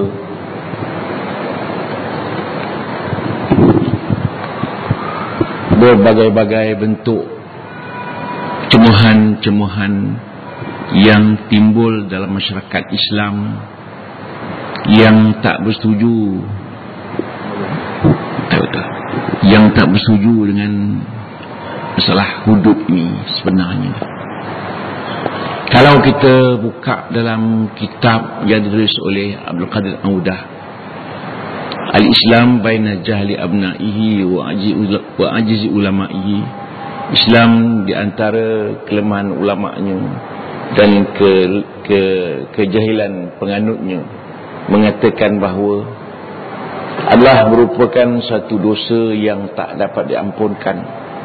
Berbagai-bagai bentuk cemohan-cemohan yang timbul dalam masyarakat Islam yang tak bersetuju, betul-betul, yang tak bersetuju dengan masalah hudud ini sebenarnya. Kalau kita buka dalam kitab yang ditulis oleh Abdul Qadir Audah, Al-Islam baina jahli abnaihi wa ajizi ulama'ihi, Islam di antara kelemahan ulama'nya dan ke, ke kejahilan penganutnya, mengatakan bahawa adalah merupakan satu dosa yang tak dapat diampunkan.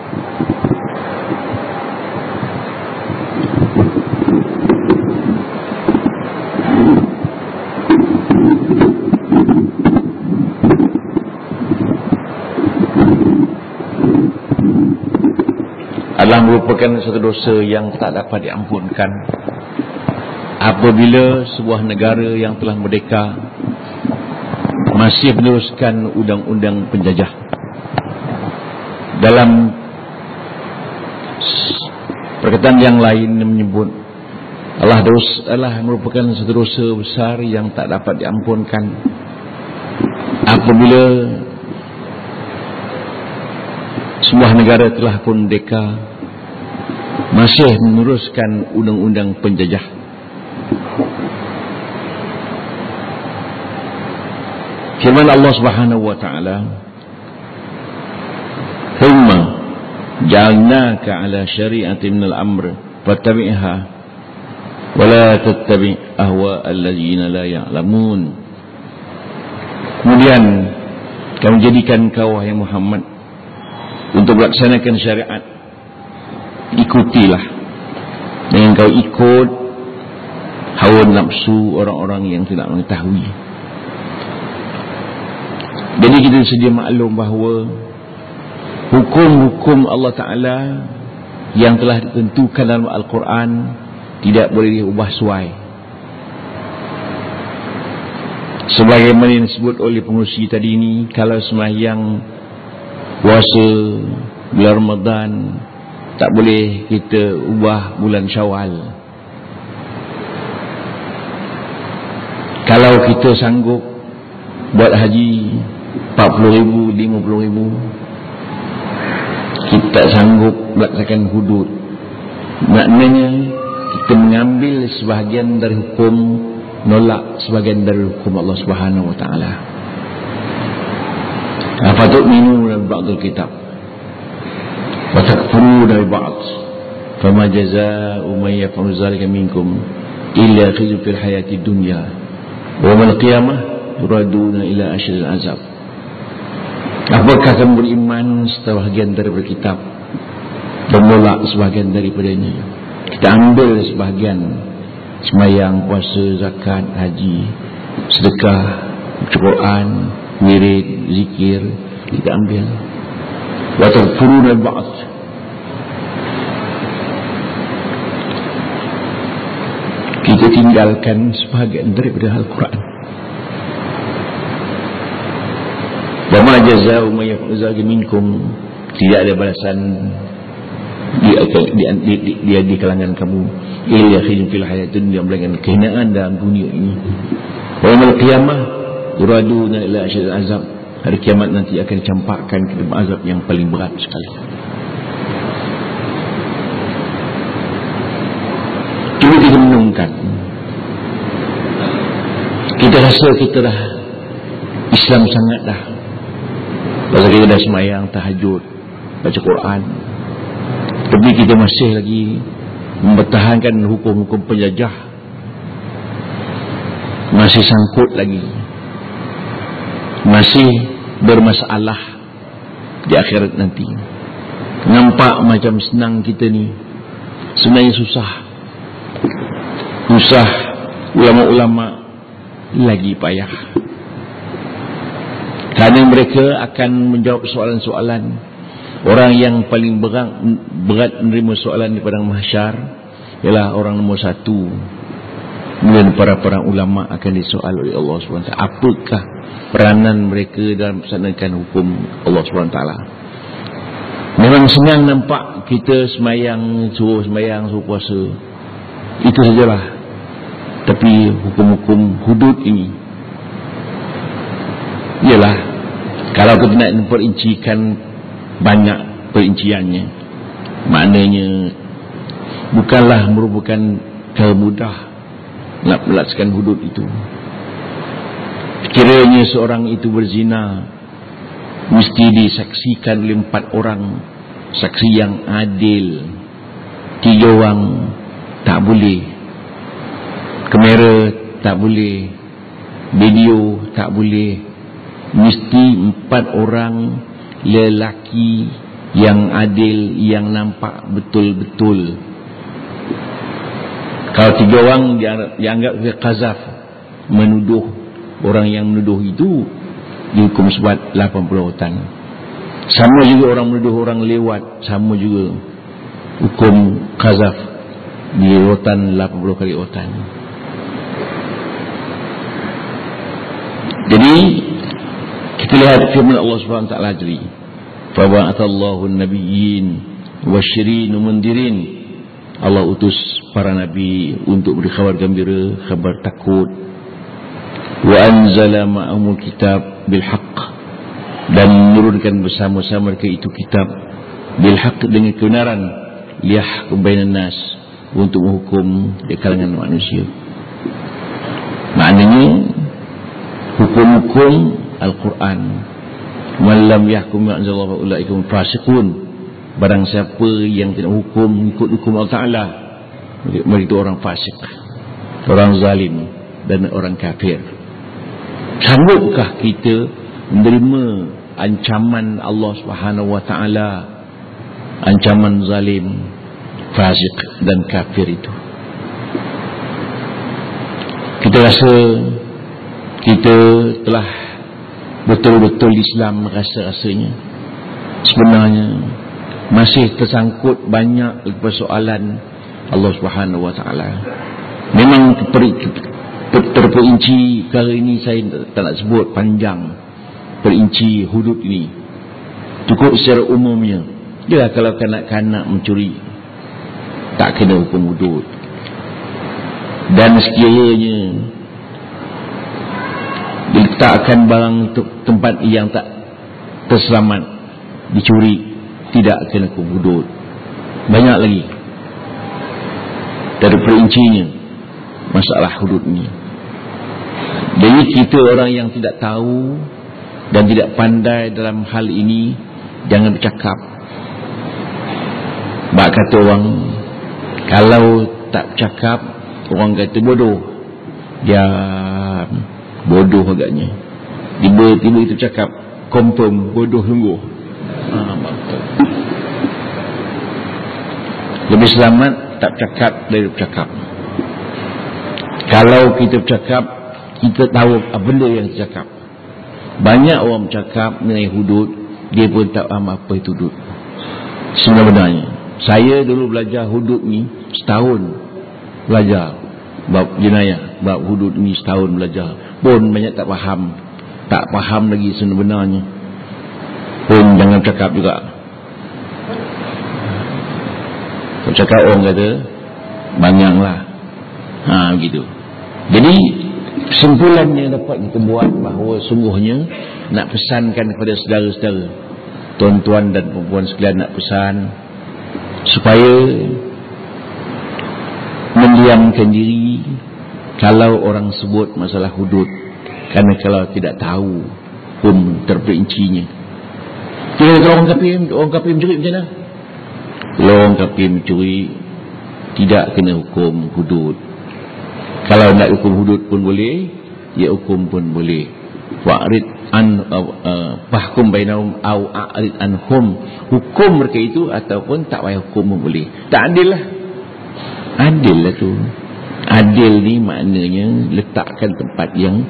Adalah merupakan satu dosa yang tak dapat diampunkan apabila sebuah negara yang telah merdeka masih meneruskan undang-undang penjajah. Dalam perkataan yang lain menyebut Allah dosa adalah merupakan satu dosa besar yang tak dapat diampunkan apabila sebuah negara telah pun merdeka masih meneruskan undang-undang penjajah. Firman Allah Subhanahu wa taala, "Thumma ja'alnaka 'ala syari'atin minal amr fattabi'ha wa la tattabi' ahwa alladziina la ya'lamun." Kemudian kami jadikan kau wahai Muhammad untuk melaksanakan syariat, ikutilah. Dengan kau ikut hawa nafsu orang-orang yang tidak mengetahui. Jadi kita sedia maklum bahawa hukum-hukum Allah Ta'ala yang telah ditentukan dalam Al-Quran tidak boleh diubah suai. Sebagaimana yang disebut oleh pengurusi tadi ini, kalau sembahyang puasa bulan Ramadan, tak boleh kita ubah bulan Syawal. Kalau kita sanggup buat haji empat puluh ribu, lima puluh ribu, kita tak sanggup melaksanakan hudud, maknanya kita mengambil sebahagian dari hukum, nolak sebahagian dari hukum Allah Subhanahu wa taala. Afatut minu dari ba'dul kitab wa takfuru dari ba'd, fama jazaa'u man yaf'alu dzalika minkum illa khizyun fil hayati dunya wa yawmal qiyamah yuraduna ila asyadil azab. Apakah kamu beriman sebahagian daripada kitab dan menolak sebahagian daripadanya? Kita ambil sebahagian, sembahyang, puasa, zakat, haji, sedekah, Quran, wirid, zikir, kita ambil. Wa tadfuruna al-ba'd. Kita tinggalkan sebahagian daripada Al-Quran. Wa ma jazaa'u may yaf'alu dzalika minkum, tidak ada balasan di di, di, di, di, di kalangan kamu illa khizyun fil hayatid dunya, melainkan kehinaan dalam dunia ini. Wa yaumil qiyamah yuraduna ila asyadil azab, hari kiamat nanti akan dicampakkan ke dalam azab yang paling berat sekali. Cuba kita renungkan, kita rasa kita dah Islam sangat dah, pasal kita dah sembahyang tahajud, baca Quran, tapi kita masih lagi mempertahankan hukum-hukum penjajah, masih sangkut lagi, masih bermasalah di akhirat nanti. Nampak macam senang kita ni, sebenarnya susah. Susah, ulama-ulama lagi payah. Kerana mereka akan menjawab soalan-soalan. Orang yang paling berat, berat menerima soalan di padang mahsyar ialah orang nombor satu. Kemudian para-para ulama akan disoal oleh Allah subhanahu wa taala. Apakah peranan mereka dalam melaksanakan hukum Allah subhanahu wa taala? Memang senang nampak kita semayang, suruh semayang, suruh puasa, itu sajalah. Tapi hukum-hukum hudud ini, ialah kalau kita nak memperincikan banyak perinciannya, maknanya bukanlah merupakan cara mudah nak melaksanakan hudud itu. Kiranya seorang itu berzina, mesti disaksikan oleh empat orang, saksi yang adil. Tiga orang tak boleh, kamera tak boleh, video tak boleh, mesti empat orang lelaki yang adil, yang nampak betul-betul. Kalau tiga orang dianggap sebagai qazaf, menuduh, orang yang menuduh itu dihukum sebat lapan puluh rotan. Sama juga orang menuduh orang lewat, sama juga hukum qazaf, di rotan lapan puluh kali rotan. Jadi kita lihat firman Allah Subhanahu wa taala tadi, fa ba'athallahu an-nabiyyin wasyirin mundirin. Allah utus para nabi untuk beri khabar gembira, khabar takut. Wa anzala ma'ahumul kitab bil haqq, dan menurunkan bersama-sama mereka itu kitab bil haqq, dengan kebenaran, liyahkum bainan nas, untuk menghukum di kalangan manusia. Maknanya hukum-hukum Al-Quran, man lam yahkum ma anzalallahu ulaika hum fasiqun, barang siapa yang tidak hukum ikut hukum Allah Ta'ala, mereka itu orang fasik, orang zalim dan orang kafir. Sanggupkah kita menerima ancaman Allah Subhanahu wa Ta'ala, ancaman zalim, fasik dan kafir itu? Kita rasa kita telah betul-betul Islam, rasa-rasanya sebenarnya masih tersangkut banyak persoalan Allah Subhanahu wa Ta'ala. Memang terperinci perkara ini saya tak nak sebut panjang, perinci hudud ini cukup secara umumnya. Dia kalau kanak-kanak mencuri tak kena hukum hudud, dan sekiranya diletakkan barang tempat yang tak terselamat dicuri, tidak kena hukum hudud. Banyak lagi dari perincinya masalah hudud ini. Jadi kita orang yang tidak tahu dan tidak pandai dalam hal ini, jangan bercakap. Bak kata orang, kalau tak bercakap, orang kata bodoh. Dia bodoh agaknya. Tiba-tiba itu cakap, confirm bodoh sungguh. Ha, lebih selamat tak bercakap dari bercakap. Kalau kita bercakap, kita tahu apa benda yang bercakap. Banyak orang bercakap mengenai hudud, dia pun tak faham apa itu hudud sebenarnya. Saya dulu belajar hudud ni setahun belajar bab jenayah, bab hudud ni setahun belajar, pun banyak tak faham. Tak faham lagi sebenarnya. Pun jangan cakap juga. Kalau cakap orang kata banyaklah. Ha, begitu. Jadi kesimpulannya dapat kita buat bahawa sungguhnya nak pesankan kepada saudara-saudara, tuan-tuan dan perempuan sekalian, nak pesan supaya mendiamkan diri kalau orang sebut masalah hudud, kerana kalau tidak tahu hukum terperincinya. Kalau orang kafir, orang kafir mencuri macam mana? Kalau orang kafir mencuri tidak kena hukum hudud. Kalau nak hukum hudud pun boleh, ya hukum pun boleh. Wa'rid an fahkum bainahum au a'rid anhum, hukum mereka itu ataupun tak payah hukum pun boleh. Tak adil lah. Adil lah tu. Adil ni maknanya letakkan tempat yang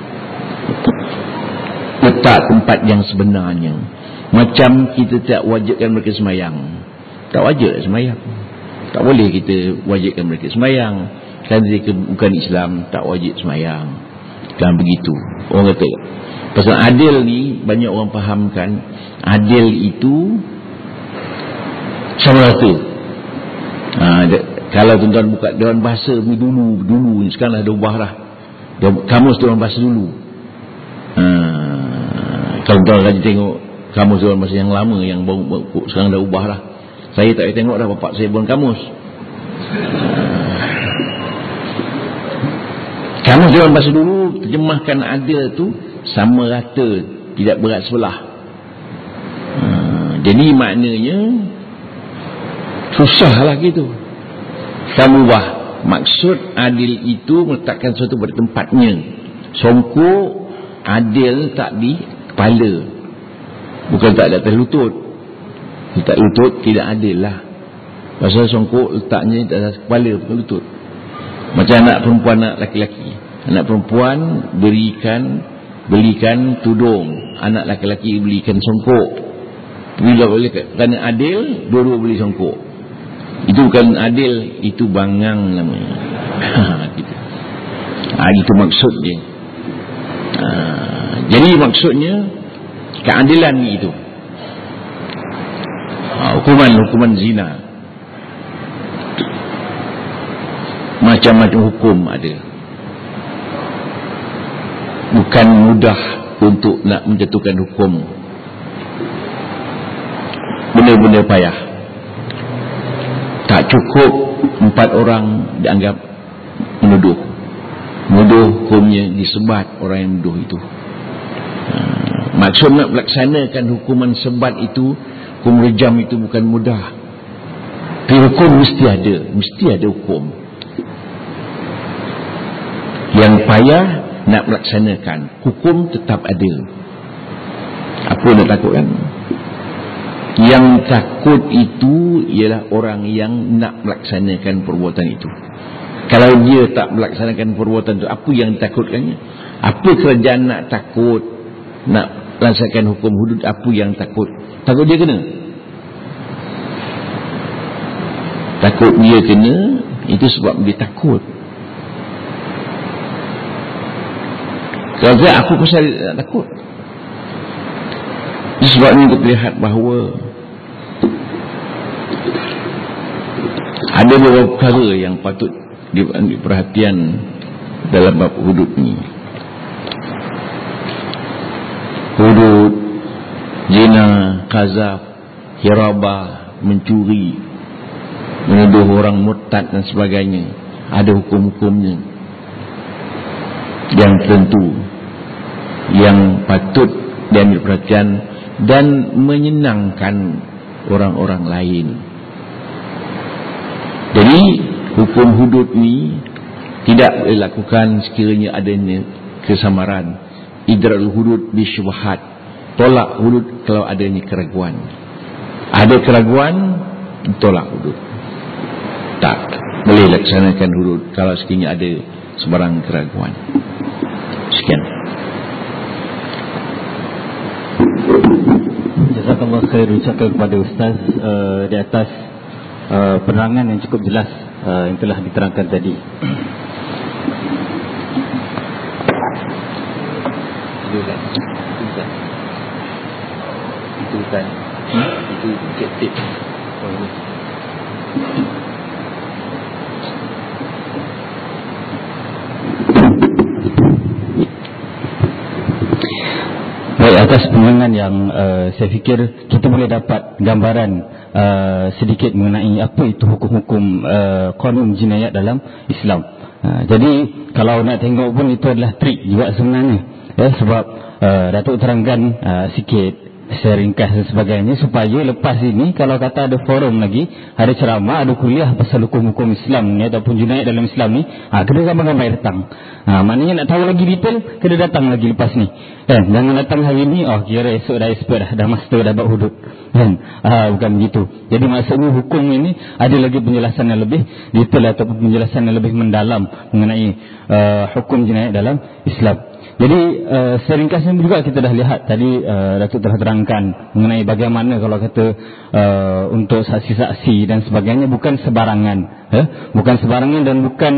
letak tempat yang sebenarnya. Macam kita tak wajibkan mereka semayang, tak wajib semayang. Tak boleh kita wajibkan mereka semayang kerana mereka bukan Islam, tak wajib semayang. Kan begitu. Orang kata pasal adil ni, banyak orang fahamkan adil itu sama rata. Ha, kalau tuan-tuan buka Dewan Bahasa ni dulu, dulu sekarang dah ubah dah. Kamus Dewan Bahasa dulu. Ha, kalau tuan-tuan rajin tengok kamus Dewan Bahasa yang lama, yang baru, baru sekarang dah ubah dah. Saya tak payah tengok dah, bapak saya pun kamus. Kamus Dewan Bahasa dulu terjemahkan adil tu sama rata, tidak berat sebelah. Ha, jadi maknanya susahlah gitu. Kamu ubah. Maksud adil itu meletakkan sesuatu pada tempatnya. Songkok adil tak di kepala, bukan tak ada atas lutut. Tak lutut tidak adil lah. Pasal songkok letaknya di atas kepala, bukan lutut. Macam anak perempuan, anak laki-laki. Anak perempuan berikan belikan tudung, anak laki-laki belikan songkok. Bila boleh kerana adil, dua-dua beli songkok. Itu bukan adil, itu bangang namanya. Gitu. Ha, itu maksud dia. Ha, jadi maksudnya keadilan itu. Ha, hukuman hukuman zina, macam-macam hukum ada. Bukan mudah untuk nak menjatuhkan hukum mana benda payah. Tak cukup empat orang dianggap menuduh. Menuduh hukumnya disebat orang yang menuduh itu. Ha, maksud nak melaksanakan hukuman sebat itu, hukum rejam itu bukan mudah. Tapi hukum mesti ada, mesti ada hukum. Yang payah nak melaksanakan, hukum tetap ada. Apa nak takut kan? Yang takut itu ialah orang yang nak melaksanakan perbuatan itu. Kalau dia tak melaksanakan perbuatan itu, apa yang ditakutkannya? Apa kerajaan nak takut nak laksanakan hukum hudud? Apa yang takut? Takut dia kena. Takut dia kena, itu sebab dia takut. Kalau saya, aku pasal tak takut. Sebabnya untuk lihat bahawa ada beberapa perkara yang patut diambil perhatian dalam bab hudud ni. Hudud, zina, qazaf, hirabah, mencuri, menuduh orang murtad dan sebagainya. Ada hukum-hukumnya yang tentu, yang patut diambil perhatian dan menyenangkan orang-orang lain. Jadi hukum hudud ni tidak boleh lakukan sekiranya adanya kesamaran. Idral hudud bisyubhat, tolak hudud kalau adanya keraguan. Ada keraguan, tolak hudud. Tak boleh laksanakan hudud kalau sekiranya ada sebarang keraguan. Sekian. Jazakallah khair, ucapkan kepada Ustaz uh, di atas uh, penerangan yang cukup jelas uh, yang telah diterangkan tadi. Itu kan, itu kan, itu kan, itu tip-tip. Baik, atas penerangan yang uh, saya fikir kita boleh dapat gambaran uh, sedikit mengenai apa itu hukum-hukum uh, qanun jinayat dalam Islam. Uh, jadi kalau nak tengok pun itu adalah trik juga sebenarnya, ya, sebab uh, Datuk terangkan uh, sikit secara ringkas dan sebagainya supaya lepas ini kalau kata ada forum lagi, ada ceramah, ada kuliah pasal hukum-hukum Islam ni ataupun jinayat dalam Islam ni, ha, kena gambar-gambar datang. Ha, maknanya nak tahu lagi detail, kena datang lagi lepas ni. Kan? Jangan datang hari ni, oh kira esok dah expert dah, dah master dah bab hudud. Kan? Ha, bukan begitu. Jadi maksudnya hukum ini ada lagi penjelasan yang lebih detail ataupun penjelasan yang lebih mendalam mengenai uh, hukum jinayat dalam Islam. Jadi uh, seringkasnya juga kita dah lihat tadi, uh, Datuk telah terangkan mengenai bagaimana kalau kata uh, untuk saksi-saksi dan sebagainya bukan sebarangan, eh? bukan sebarangan dan bukan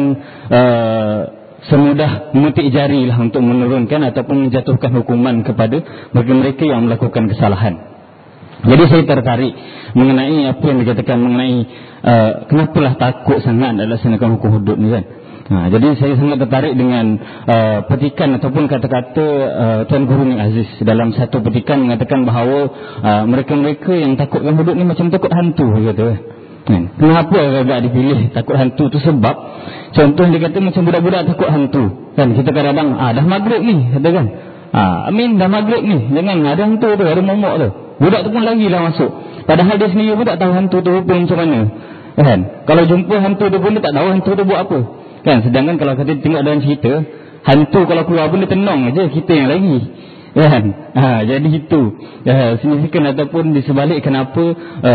uh, semudah memetik jari lah untuk menurunkan ataupun menjatuhkan hukuman kepada bagi mereka yang melakukan kesalahan. Jadi saya tertarik mengenai apa yang dikatakan mengenai uh, kenapalah takut sangat dalam laksanakan hukum hudud ni kan. Ha, jadi saya sangat tertarik dengan uh, petikan ataupun kata-kata uh, Tuan Guru Nik Aziz dalam satu petikan mengatakan bahawa uh, mereka-mereka yang takutkan hudud ni macam takut hantu, kata kan. Kenapa agak dipilih takut hantu tu? Sebab contoh dia kata macam budak-budak takut hantu kan. Kita kadang-kadang ah dah maghrib ni, kata kan, ah Amin dah maghrib ni, jangan ada hantu tu, ada momok tu. Budak tu pun lagi lah masuk, padahal dia sendiri pun tak tahu hantu tu rupa macam mana kan. Kalau jumpa hantu tu pun dia tak tahu hantu tu buat apa kan. Sedangkan kalau kita tengok dalam cerita, hantu kalau keluar pun dia tenang aja kita yang lagi kan. Ha, jadi itu uh, signifikan ataupun di sebalik kenapa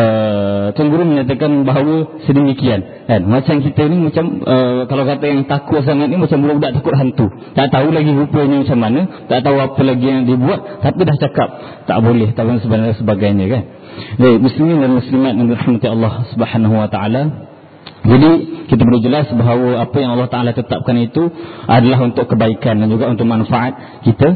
uh, Tuan Guru menyatakan bahawa sedemikian kan. Macam kita ni macam uh, kalau kata yang takut sangat ni macam budak-budak takut hantu, tak tahu lagi rupanya macam mana, tak tahu apa lagi yang dibuat, tapi dah cakap tak boleh, tak boleh sebenarnya sebagainya kan. Baik, muslimin dan muslimat yang dirahmati Allah Subhanahu wa taala. Jadi kita perlu jelas bahawa apa yang Allah Ta'ala tetapkan itu adalah untuk kebaikan dan juga untuk manfaat kita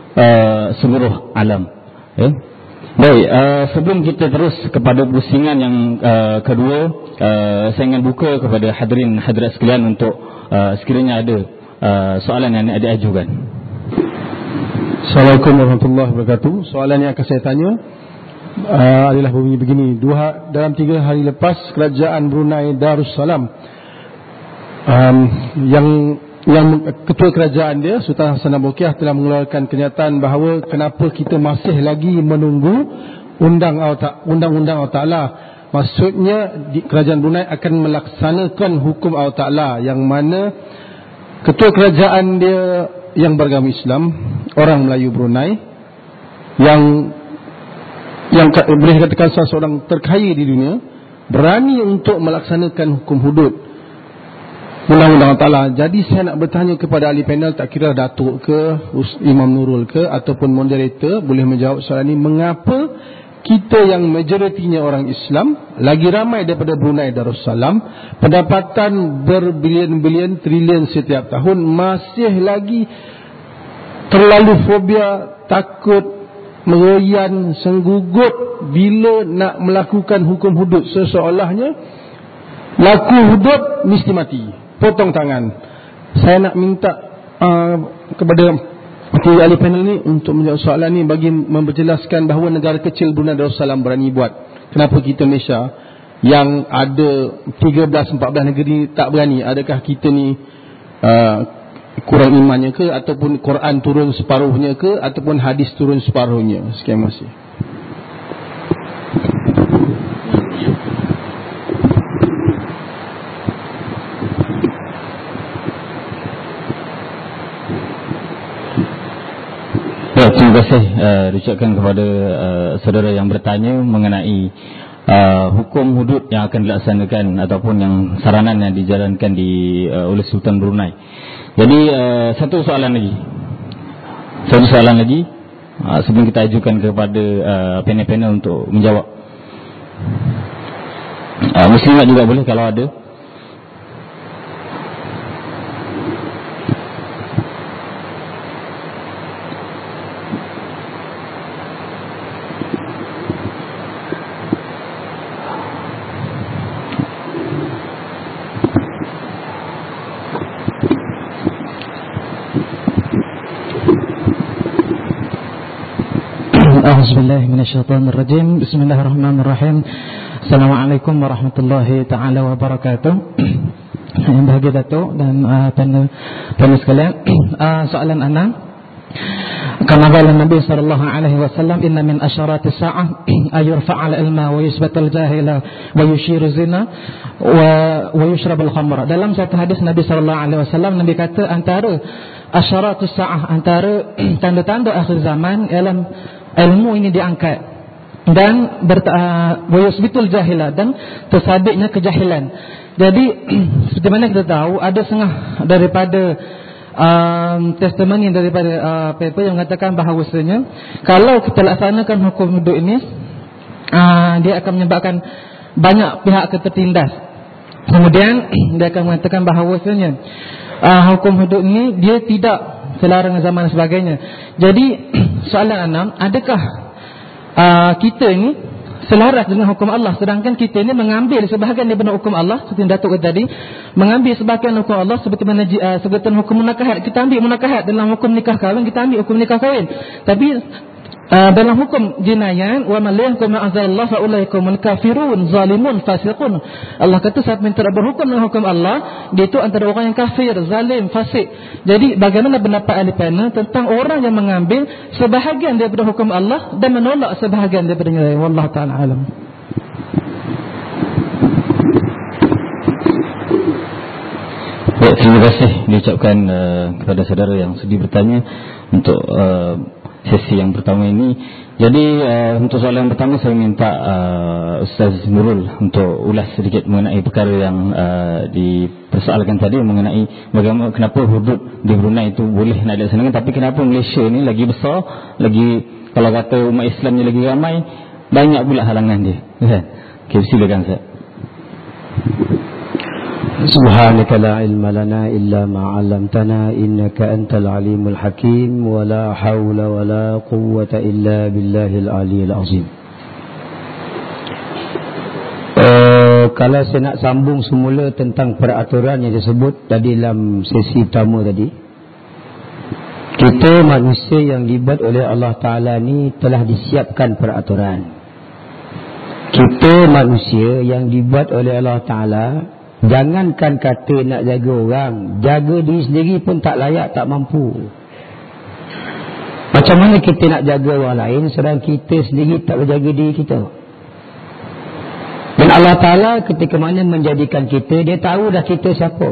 uh, seluruh alam. eh? Baik, uh, sebelum kita terus kepada pusingan yang uh, kedua, uh, saya ingin buka kepada hadirin hadirat sekalian untuk uh, sekiranya ada uh, soalan yang ada ajukan. Assalamualaikum warahmatullahi wabarakatuh. Soalan yang akan saya tanya, uh, adalah berbunyi begini. Dua dalam tiga hari lepas, kerajaan Brunei Darussalam um, yang yang ketua kerajaan dia, Sultan Hassanal Bolkiah, telah mengeluarkan kenyataan bahawa kenapa kita masih lagi menunggu undang undang-undang Allah Ta'ala. Maksudnya di, kerajaan Brunei akan melaksanakan hukum Allah Ta'ala, yang mana ketua kerajaan dia yang beragama Islam, orang Melayu Brunei, yang yang boleh dikatakan salah seorang terkaya di dunia, berani untuk melaksanakan hukum hudud undang-undang Allah Ta'ala. Jadi saya nak bertanya kepada ahli panel, tak kira Datuk ke, Imam Nurul ke, ataupun moderator, boleh menjawab soalan ini. Mengapa kita yang majoritinya orang Islam, lagi ramai daripada Brunei Darussalam, pendapatan berbilion-bilion, trilion setiap tahun, masih lagi terlalu fobia, takut, mengoyan, senggugut bila nak melakukan hukum hudud? Seseolahnya laku hudud mesti mati, potong tangan. Saya nak minta uh, kepada tiga ahli panel ni untuk menjawab soalan ni, bagi memperjelaskan bahawa negara kecil Brunei Darussalam berani buat. Kenapa kita Malaysia yang ada tiga belas empat belas negeri tak berani? Adakah kita ni uh, kurang imannya ke, ataupun Quran turun separuhnya ke, ataupun hadis turun separuhnya? Sekian, terima kasih. Ya, terima kasih uh, diucapkan kepada uh, saudara yang bertanya mengenai uh, hukum hudud yang akan dilaksanakan ataupun yang saranan yang dijalankan di uh, oleh Sultan Brunei. Jadi uh, satu soalan lagi, satu soalan lagi uh, sebelum kita ajukan kepada uh, panel-panel untuk menjawab. Uh, Muslimat juga boleh kalau ada. A'udzubillahi minasyaitonirrajim. Bismillahirrahmanirrahim. Assalamualaikum warahmatullahi taala wabarakatuh. Yang bahagia Datuk dan uh, panel panel sekalian, uh, soalan ana, kama qala Nabi sallallahu alaihi wasallam, inna min asyaratis sa'ah ayurfa'al ilma wa yusbatal jahila wa yushiru zina wa wa yushrabul khamra. Dalam satu hadis Nabi sallallahu alaihi wasallam, Nabi kata antara asyaratus sa'ah, antara tanda-tanda akhir zaman ialah ilmu ini diangkat dan wayusbitul jahila, dan tersadiknya kejahilan. Jadi seperti mana kita tahu, ada setengah daripada um, testimoni daripada uh, paper yang mengatakan bahawasanya kalau kita laksanakan hukum hudud ini, uh, dia akan menyebabkan banyak pihak tertindas. Kemudian dia akan mengatakan bahawasanya uh, hukum hudud ini dia tidak selarang zaman dan sebagainya. Jadi soalan enam, adakah uh, kita ini selaras dengan hukum Allah, sedangkan kita ini mengambil sebahagian daripada hukum Allah, seperti Datuk kata tadi, mengambil sebahagian hukum Allah, seperti mana uh, seperti hukum munakahat, kita ambil munakahat. Dalam hukum nikah kahwin, kita ambil hukum nikah kahwin. Tapi uh, dalam hukum jinayat, wa man la yahkum ma anzalallahu fa ulaika humul kafirun zalimun fasiqun. Allah kata siapa yang tidak berhukum dengan hukum Allah, dia itu antara orang yang kafir, zalim, fasik. Jadi bagaimana pendapat ahli panel tentang orang yang mengambil sebahagian daripada hukum Allah dan menolak sebahagian daripadanya? Wallahu taala alam. Ya, terima kasih diucapkan uh, kepada saudara yang sudi bertanya untuk uh, sesi yang pertama ini. Jadi uh, untuk soalan yang pertama, saya minta uh, Ustaz Nurul untuk ulas sedikit mengenai perkara yang uh, dipersoalkan tadi, mengenai bagaimana, kenapa hudud di Brunei itu boleh nak dilaksanakan, tapi kenapa Malaysia ni lagi besar, lagi kalau kata umat Islamnya lagi ramai, banyak pula halangan dia. Okay, silakan Ustaz. Subhanaka la ilma lana illa ma 'allamtana innaka antal alimul hakim wa la haula wa la quwwata illa billahil aliyil azim. Uh, kalau saya nak sambung semula tentang peraturan yang disebut tadi dalam sesi pertama tadi, kita manusia yang dibuat oleh Allah Ta'ala ni telah disiapkan peraturan. Kita manusia yang dibuat oleh Allah Ta'ala, jangankan kata nak jaga orang, jaga diri sendiri pun tak layak, tak mampu. Macam mana kita nak jaga orang lain sedang kita sendiri tak berjaga diri kita? Dan Allah Ta'ala ketika mana menjadikan kita, dia tahu dah kita siapa.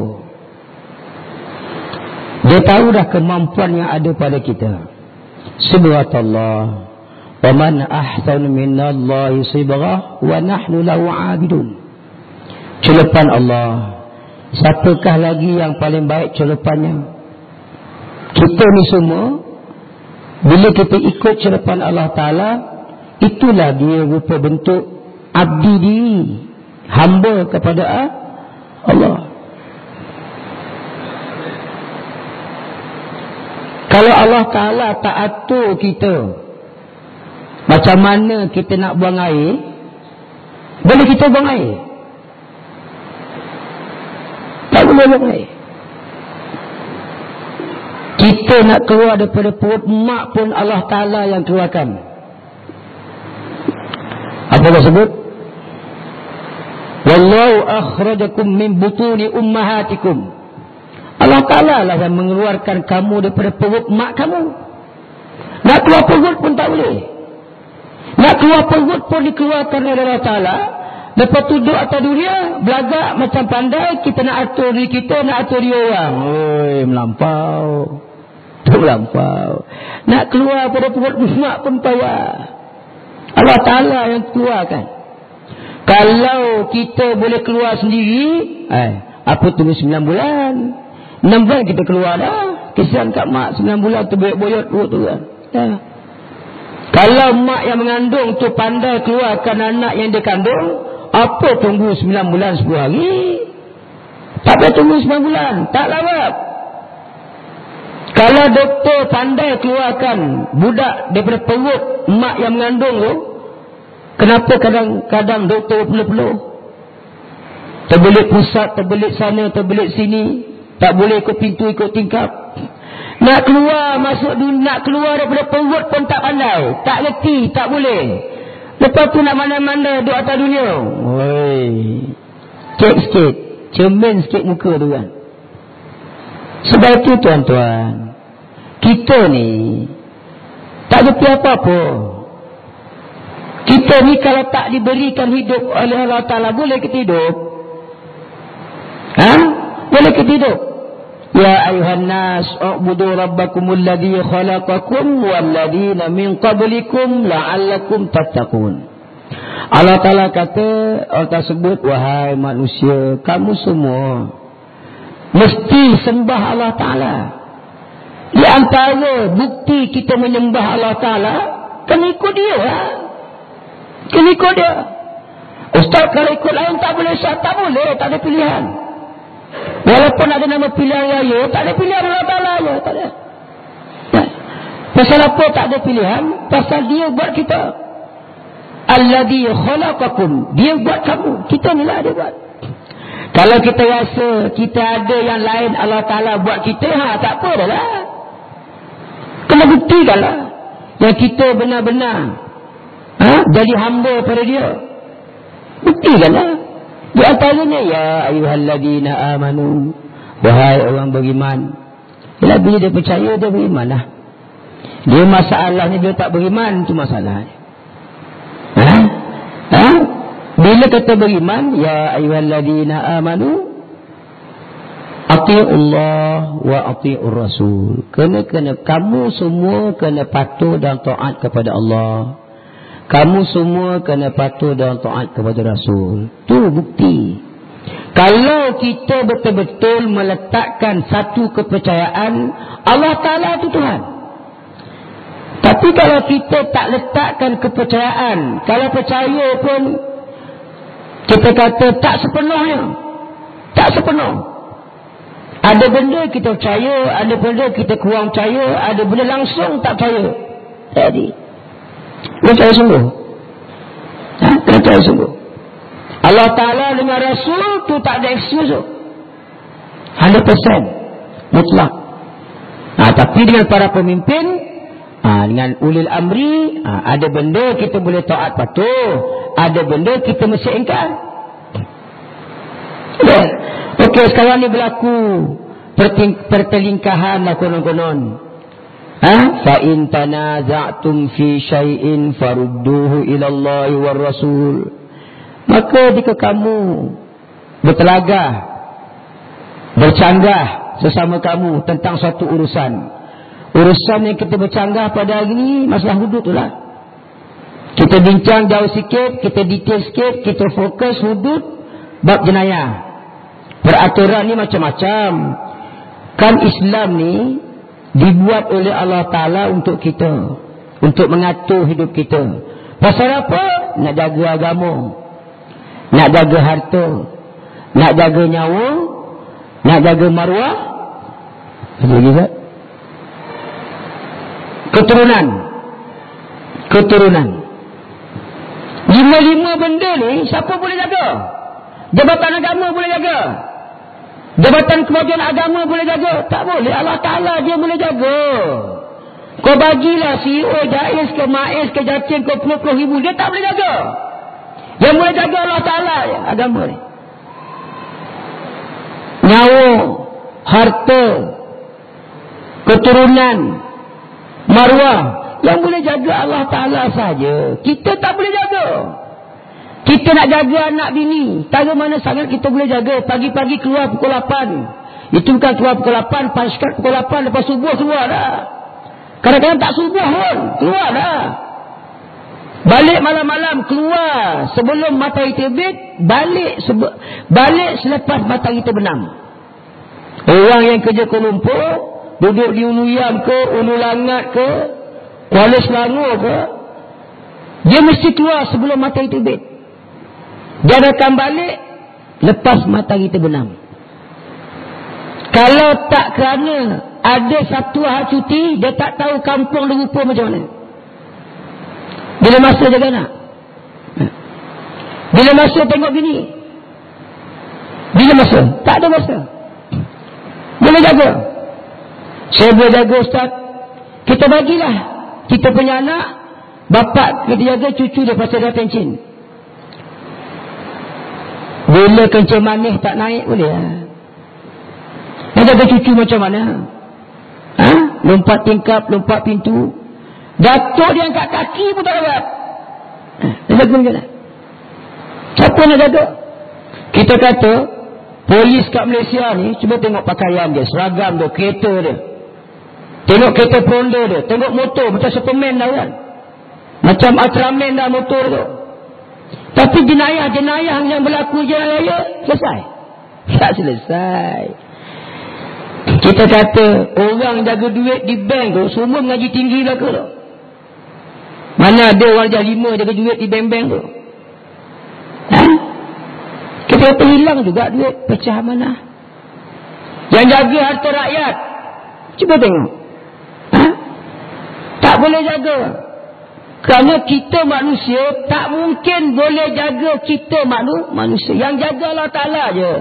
Dia tahu dah kemampuan yang ada pada kita. Subhanallah. Wa man ahsanu minallahi sibghah wa nahnu lahu 'abidun. Celupan Allah. Siapakah lagi yang paling baik celupannya? Kita ni semua, bila kita ikut celupan Allah Ta'ala, itulah dia rupa bentuk abdi diri, hamba kepada Allah. Kalau Allah Ta'ala tak atur kita macam mana kita nak buang air, boleh kita buang air? Tak boleh buang air. Kita nak keluar daripada perut mak pun Allah Ta'ala yang keluarkan. Apa tersebut? Wallahu akhrajakum min butuni ummahatikum. Allah Ta'ala lah yang mengeluarkan kamu daripada perut mak kamu. Nak keluar perut pun tak boleh. Nak keluar perut pun dikeluarkan oleh Allah Ta'ala. Lepas tu duduk atas dunia, belagak macam pandai, kita nak atur diri kita, nak atur diri orang. Oi, melampau. Tu melampau. Nak keluar pada perut mak pun payah. Allah Ta'ala yang keluarkan. Kalau kita boleh keluar sendiri, eh, apa tunggu sembilan bulan? enam bulan kita keluar dah. Kesian kat mak, sembilan bulan tu boyot perut tu kan. Dah. Kalau mak yang mengandung tu pandai keluarkan anak yang dia kandung, apa tunggu sembilan bulan sepuluh hari? Tak payah tunggu sembilan bulan. Tak lawak. Kalau doktor pandai keluarkan budak daripada perut mak yang mengandung tu, kenapa kadang-kadang doktor peluh-peluh? Terbelit pusat, terbelit sana, terbelit sini. Tak boleh ikut pintu, ikut tingkap. Nak keluar, masuk dunia, nak keluar daripada perut pun tak pandai. Tak reti, tak boleh. Lepas tu nak mana-mana duduk atas dunia. Oi, cek sikit, cermin sikit muka tu kan. Sebab itu tuan-tuan, kita ni tak reti apa-apa. Kita ni kalau tak diberikan hidup oleh Allah Ta'ala, boleh kita hidup? Ha? Boleh kita hidup? Ya ayuhan nas, u'budu rabbakumul ladzi khalaqakum walladzina min qablikum la'allakum tattaqun. Allah Ta'ala kata, Allah tersebut, wahai manusia, kamu semua mesti sembah Allah Ta'ala. Di antara bukti kita menyembah Allah Ta'ala, kena ikut dia lah. Kena ikut dia. Ustaz kalau ikut lain tak boleh, Ustaz tak boleh, tak ada pilihan. Walaupun ada nama pilihan raya, tak ada pilihan Allah Ta'ala ya, tak ada. Ya. Pasal apa tak ada pilihan? Pasal dia buat kita. Alladhi khalaqakum, dia buat kamu. Kita ni lah dia buat. Kalau kita rasa kita ada yang lain Allah Ta'ala buat kita, ha, tak apa dah lah. Kena buktikan lah yang kita benar-benar ha, jadi hamba pada dia. Buktikan lah. Di antaranya, ya ayyuhalladzina amanu, wahai orang beriman. Bila bila dia percaya, dia beriman lah. Dia masalahnya dia tak beriman, itu masalahnya. Ha? Ha? Bila kata beriman, ya ayyuhalladzina amanu ati'ullah wa ati'ur rasul. Kena kena kamu semua kena patuh dan taat kepada Allah. Kamu semua kena patuh dan taat kepada Rasul. Itu bukti. Kalau kita betul-betul meletakkan satu kepercayaan, Allah Ta'ala itu Tuhan. Tapi kalau kita tak letakkan kepercayaan, kalau percaya pun kita kata tak sepenuhnya. Tak sepenuh. Ada benda kita percaya, ada benda kita kurang percaya, ada benda langsung tak percaya. Jadi kena percaya sungguh. Ha? Kena percaya sungguh. Allah Ta'ala dengan Rasul tu tak ada excuse tu. one hundred percent mutlak. Ha, tapi dengan para pemimpin, ha, dengan ulil amri, ha, ada benda kita boleh taat patuh, ada benda kita mesti ingkar. Ya. Okey, sekarang ni berlaku pertelingkahan lah konon-konon. Ha? Fa in tanaza'tum fi syai'in farudduhu ila Allah war Rasul. Maka jika kamu bertelagah, bercanggah sesama kamu tentang satu urusan, urusan yang kita bercanggah pada hari ini masalah hudud tu lah. Kita bincang jauh sikit, kita detail sikit, kita fokus hudud bab jenayah. Peraturan ni macam-macam. Kan Islam ni dibuat oleh Allah Ta'ala untuk kita, untuk mengatur hidup kita. Pasal apa? Nak jaga agama, nak jaga harta, nak jaga nyawa, nak jaga maruah, apa lagi Zat? Keturunan. Keturunan. Lima-lima benda ni siapa boleh jaga? Jabatan agama boleh jaga? Jabatan kemajuan agama boleh jaga? Tak boleh. Allah Ta'ala dia boleh jaga. Kau bagilah C E O, Jais ke Maiz ke Jacin ke puluh-puluh ribu, dia tak boleh jaga. Yang boleh jaga Allah Ta'ala ya, agama ni. Nyawa, harta, keturunan, maruah, yang boleh jaga Allah Ta'ala saja. Kita tak boleh jaga. Kita nak jaga anak bini, tahu mana sangat kita boleh jaga. Pagi-pagi keluar pukul lapan. Itu bukan keluar pukul lapan, paskat pukul lapan, lepas subuh keluar dah. Kadang-kadang tak subuh pun, keluar dah. Balik malam-malam, keluar sebelum matahari terbit, balik sebe- balik selepas matahari terbenam. Orang yang kerja Kuala Lumpur, duduk di Ulu Yam ke, Ulu Langat ke, Kuala Selangor ke, dia mesti keluar sebelum matahari terbit. Dia akan balik lepas matahari terbenam. Kalau tak kerana ada satu hari cuti, dia tak tahu kampung dia rupa macam mana. Bila masa jaga anak, bila masa tengok bini, bila masa, tak ada masa. Boleh jaga. Saya boleh jaga Ustaz. Kita bagilah kita punya anak, bapak kita jaga, cucu dia pasal dia pencin. Bila kencing manis tak naik boleh lah. Nak jaga cucu macam mana? Ha? Lompat tingkap, lompat pintu, datuk dia angkat kaki pun tak dapat. Nak jaga macam mana? Siapa nak jaga? Kita kata polis kat Malaysia ni, cuba tengok pakaian dia, seragam dia, kereta dia, tengok kereta Honda dia, tengok motor macam Superman dah kan, macam Ultraman dah motor tu. Tapi jenayah-jenayah yang berlaku je raya selesai? Tak selesai. Kita kata orang jaga duit di bank tu semua mengaji tinggi lah ke tu? Mana ada orang jaga lima jaga duit di bank-bank tu? Ha? Kita kata hilang juga duit, pecah mana? Yang jaga harta rakyat, cuba tengok. Ha? Tak boleh jaga. Kerana kita manusia tak mungkin boleh jaga kita manu, manusia. Yang jaga Allah Ta'ala je.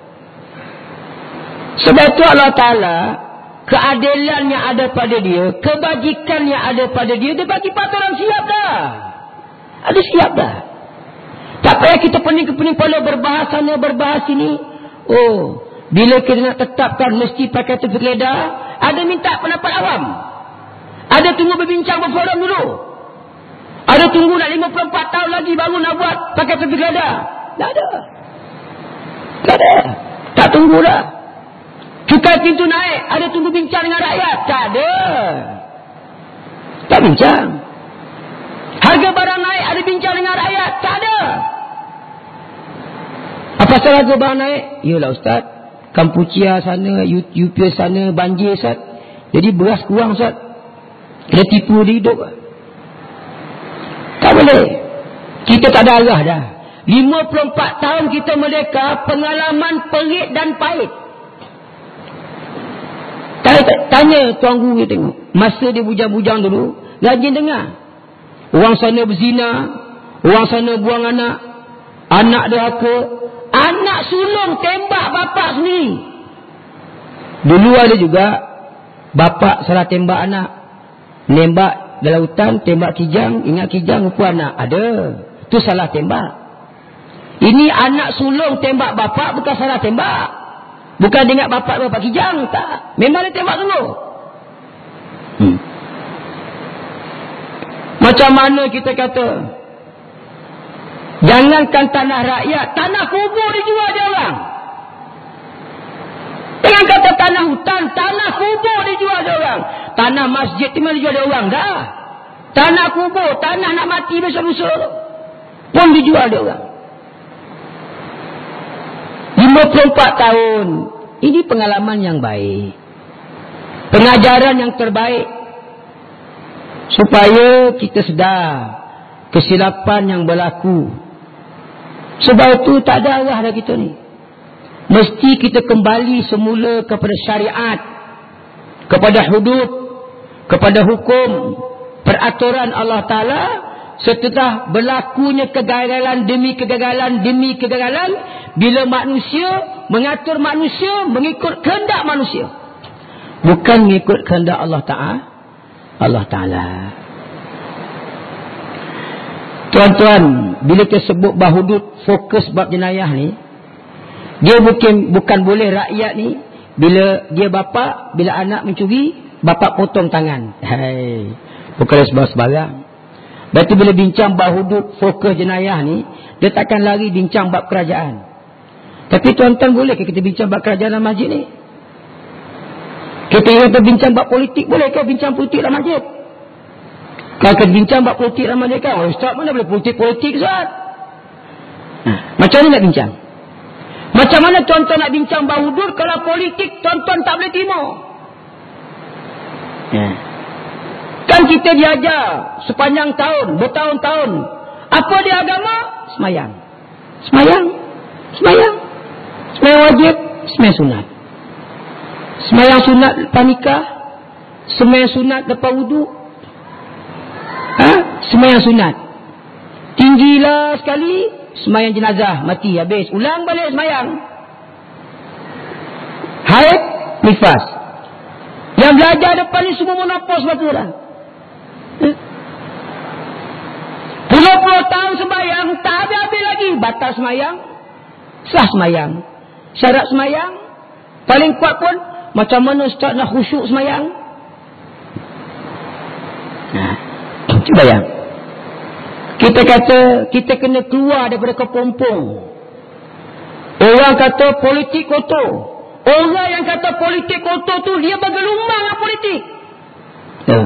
Sebab itu Allah Ta'ala, keadilan yang ada pada dia, kebajikan yang ada pada dia, dia bagi pada orang siap dah. Ada siap dah. Tak payah kita pening-pening pada berbahas sana, berbahas sini. Oh, bila kita nak tetapkan mesti pakai tepuk lidah, ada minta pendapat awam. Ada tunggu berbincang berforum dulu. Ada tunggu nak lima puluh empat tahun lagi baru nak buat pakai tepuk lidah. Tak ada. Tak ada. Tak tunggu dah. Cukai pintu naik, ada tunggu bincang dengan rakyat. Tak ada. Tak bincang. Harga barang naik, ada bincang dengan rakyat. Tak ada. Apa salah harga barang naik? Yalah Ustaz, Kampuchia sana, U P S sana, banjir Ustaz. Jadi beras kurang Ustaz. Kena tipu dia hidup. Tak boleh. Kita tak ada arah dah. lima puluh empat tahun kita merdeka, pengalaman perit dan pahit. Tanya tuan guru dia tengok. Masa dia bujang-bujang dulu, rajin dengar. Orang sana berzina, orang sana buang anak, anak derhaka, anak sulung tembak bapak sendiri. Dulu ada juga bapak salah tembak anak, nembak dalam hutan, tembak kijang, ingat kijang rupa anak. Ada. tu salah tembak. Ini anak sulung tembak bapak, bukan salah tembak. Bukan dengar bapak bapak kijang, tak. Memang dia tembak dulu. Hmm. Macam mana kita kata, jangankan tanah rakyat, tanah kubur dijual dia orang. Jangan kata tanah hutan, tanah kubur dijual dia orang. Tanah masjid tu memang dijual dia orang dah. Tanah kubur, tanah nak mati besar-besar pun dijual dia orang. lima puluh empat tahun. Ini pengalaman yang baik. Pengajaran yang terbaik. Supaya kita sedar kesilapan yang berlaku. Sebab itu tak ada arah dah kita ni. Mesti kita kembali semula kepada syariat, kepada hudud, kepada hukum, peraturan Allah Ta'ala. Setelah berlakunya kegagalan demi kegagalan demi kegagalan, bila manusia mengatur manusia mengikut kehendak manusia, bukan mengikut kehendak Allah Ta'ala. Allah Ta'ala. Tuan-tuan, bila kita sebut bahudud fokus bab jenayah ni, dia bukan bukan boleh rakyat ni bila dia bapa, bila anak mencuri, bapa potong tangan. Hai, bukan sebab sebarang. Berarti bila bincang bab hudud fokus jenayah ni, dia takkan lari bincang bab kerajaan. Tapi tuan-tuan, boleh ke kita bincang bab kerajaan dalam masjid ni? Kita kata bincang bab politik, boleh ke bincang politik dalam masjid? Kalau kita bincang bab politik dalam masjid kan, oh, Ustaz mana boleh politik-politik Ustaz? Nah, macam mana nak bincang? Macam mana tuan-tuan nak bincang bab hudud kalau politik tuan-tuan tak boleh terima? Ya. Kan kita diajar sepanjang tahun, bertahun-tahun. Apa dia agama? Semayang. Semayang. Semayang. Semayang wajib, semayang sunat. Semayang sunat lepas nikah, semayang sunat lepas wudu. Ha? Semayang sunat. Tinggilah sekali, semayang jenazah, mati, habis. Ulang balik semayang. Haid, nifas. Yang belajar depan ni semua monopos batu dah. Puluh-puluh tahun sembahyang, tak habis-habis lagi. Batal sembahyang, sah sembahyang, syarat sembahyang, paling kuat pun macam mana Ustaz nak khusyuk sembahyang. Nah, cuba bayang. Kita kata kita kena keluar daripada kepompong. Orang kata politik kotor. Orang yang kata politik kotor tu dia bergelumang dengan politik. Ya.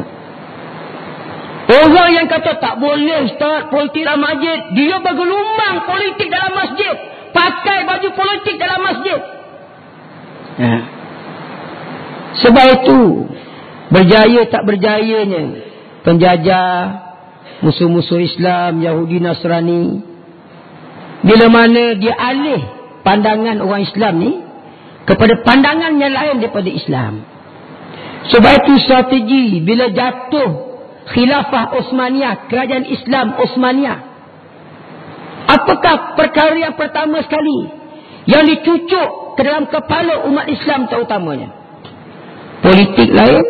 Orang yang kata tak boleh Ustaz politik dalam masjid, dia bergelumang politik dalam masjid, pakai baju politik dalam masjid. Ya. Sebab itu berjaya tak berjayanya penjajah, musuh-musuh Islam, Yahudi, Nasrani, bila mana dia alih pandangan orang Islam ni kepada pandangan yang lain daripada Islam. Sebab itu strategi bila jatuh Khilafah Osmaniyah, kerajaan Islam Osmaniyah, apakah perkara yang pertama sekali yang dicucuk ke dalam kepala umat Islam terutamanya? Politik lain,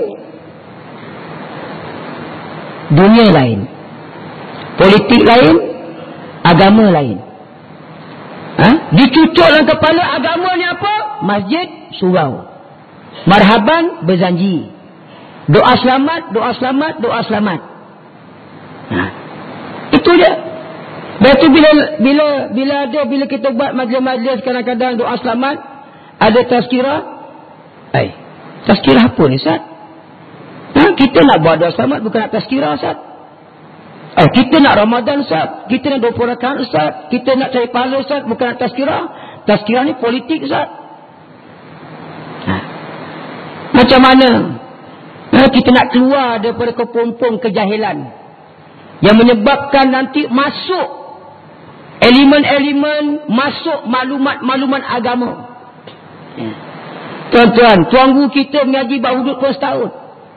dunia lain. Politik lain, agama lain. Ha? Dicucuk dalam kepala agamanya apa? Masjid, surau. Marhaban, berjanji. Doa selamat, doa selamat, doa selamat. Ha. Itu dia. Berarti bila bila bila ada bila kita buat majlis-majlis kadang-kadang doa selamat, ada tazkirah. Eh, tazkirah apa ni Ustaz? Ha, kita nak buat doa selamat bukan nak tazkirah Ustaz. Eh, kita nak Ramadan Ustaz, kita nak dua puluh rakaat Ustaz, kita nak cari pahala Ustaz, bukan nak tazkirah. Tazkirah ni politik Ustaz. Ha. Macam mana? Ha, kita nak keluar daripada kepompong kejahilan yang menyebabkan nanti masuk elemen-elemen, masuk maklumat-maklumat agama. Ya. Tuan-tuan, tuan guru kita mengaji bab hudud pun setahun.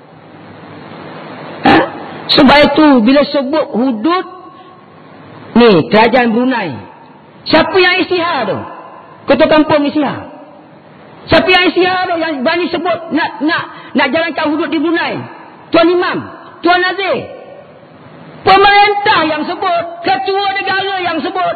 Ha? Sebab itu bila sebut hudud ni kerajaan Brunei, siapa yang isytihar tu? Ketua kampung isytihar. Siapa yang isytihar tu yang berani sebut nak nak nak jalankan hudud di Brunei? Tuan Imam, Tuan Nazir. Pemerintah yang sebut, ketua negara yang sebut.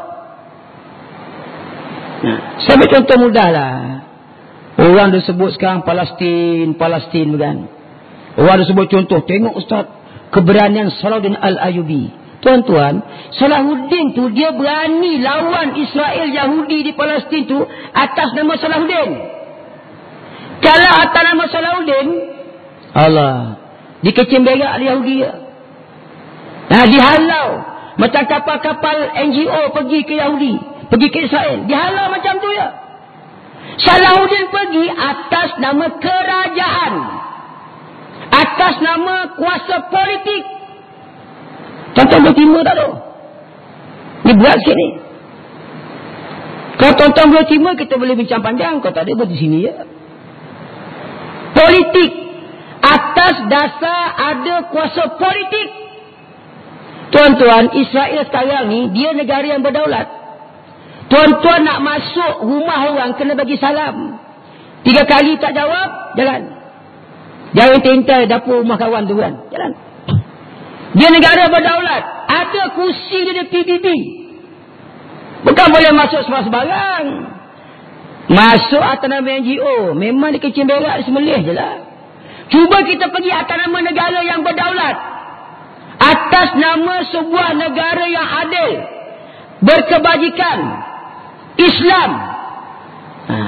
Nah, saya ambil contoh mudah lah. Orang dia sebut sekarang Palestin, Palestin kan. Orang dia sebut contoh, tengok Ustaz, keberanian Salahuddin Al-Ayyubi. Tuan-tuan, Salahuddin tu dia berani lawan Israel Yahudi di Palestin tu atas nama Salahuddin. Kalau atas nama Salahuddin, Allah, dikecim berak Yahudi ya. Nah, dihalau. Macam kapal-kapal N G O pergi ke Yahudi, pergi ke Israel, dihalau macam tu ya. Salahuddin pergi atas nama kerajaan, atas nama kuasa politik. Tuan-tuan boleh terima tak tu? Ni berat sikit ni. Kalau tuan-tuan boleh terima, kita boleh bincang panjang. Kalau tak ada, berada di sini ya. Politik. Atas dasar ada kuasa politik. Tuan-tuan, Israel sekarang ni, dia negara yang berdaulat. Tuan-tuan nak masuk rumah orang, kena bagi salam. Tiga kali tak jawab, jalan. Jangan tintai dapur rumah kawan tu kan. Jalan. Dia negara berdaulat. Ada kursi dia di P B B. Bukan boleh masuk sebarang-sebarang. Masuk atas nama N G O. Memang dia kecil berak, dia semelih je lah. Cuba kita pergi atas nama negara yang berdaulat. Atas nama sebuah negara yang adil. Berkebajikan. Islam. Ha.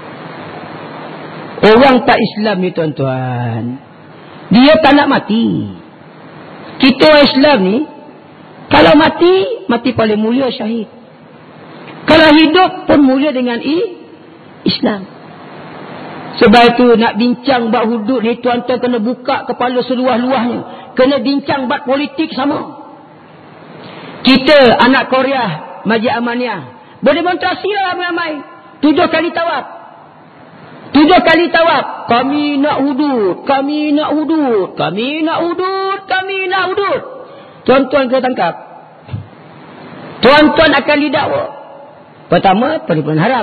Orang tak Islam ni tuan-tuan, dia tak nak mati. Kita orang Islam ni, kalau mati, mati paling mulia syahid. Kalau hidup pun mulia dengan i, Islam. Sebab itu nak bincang bab hudud ni, tuan-tuan kena buka kepala seluas-luasnya. Kena bincang bab politik sama. Kita anak Korea, Masjid Amaniyah, berdemonstrasi lah ramai-ramai. Tujuh kali tawaf. Tujuh kali tawaf. Kami nak hudud. Kami nak hudud. Kami nak hudud. Kami nak hudud. Tuan-tuan kena tangkap. Tuan-tuan akan didakwa. Pertama, penipuan haram.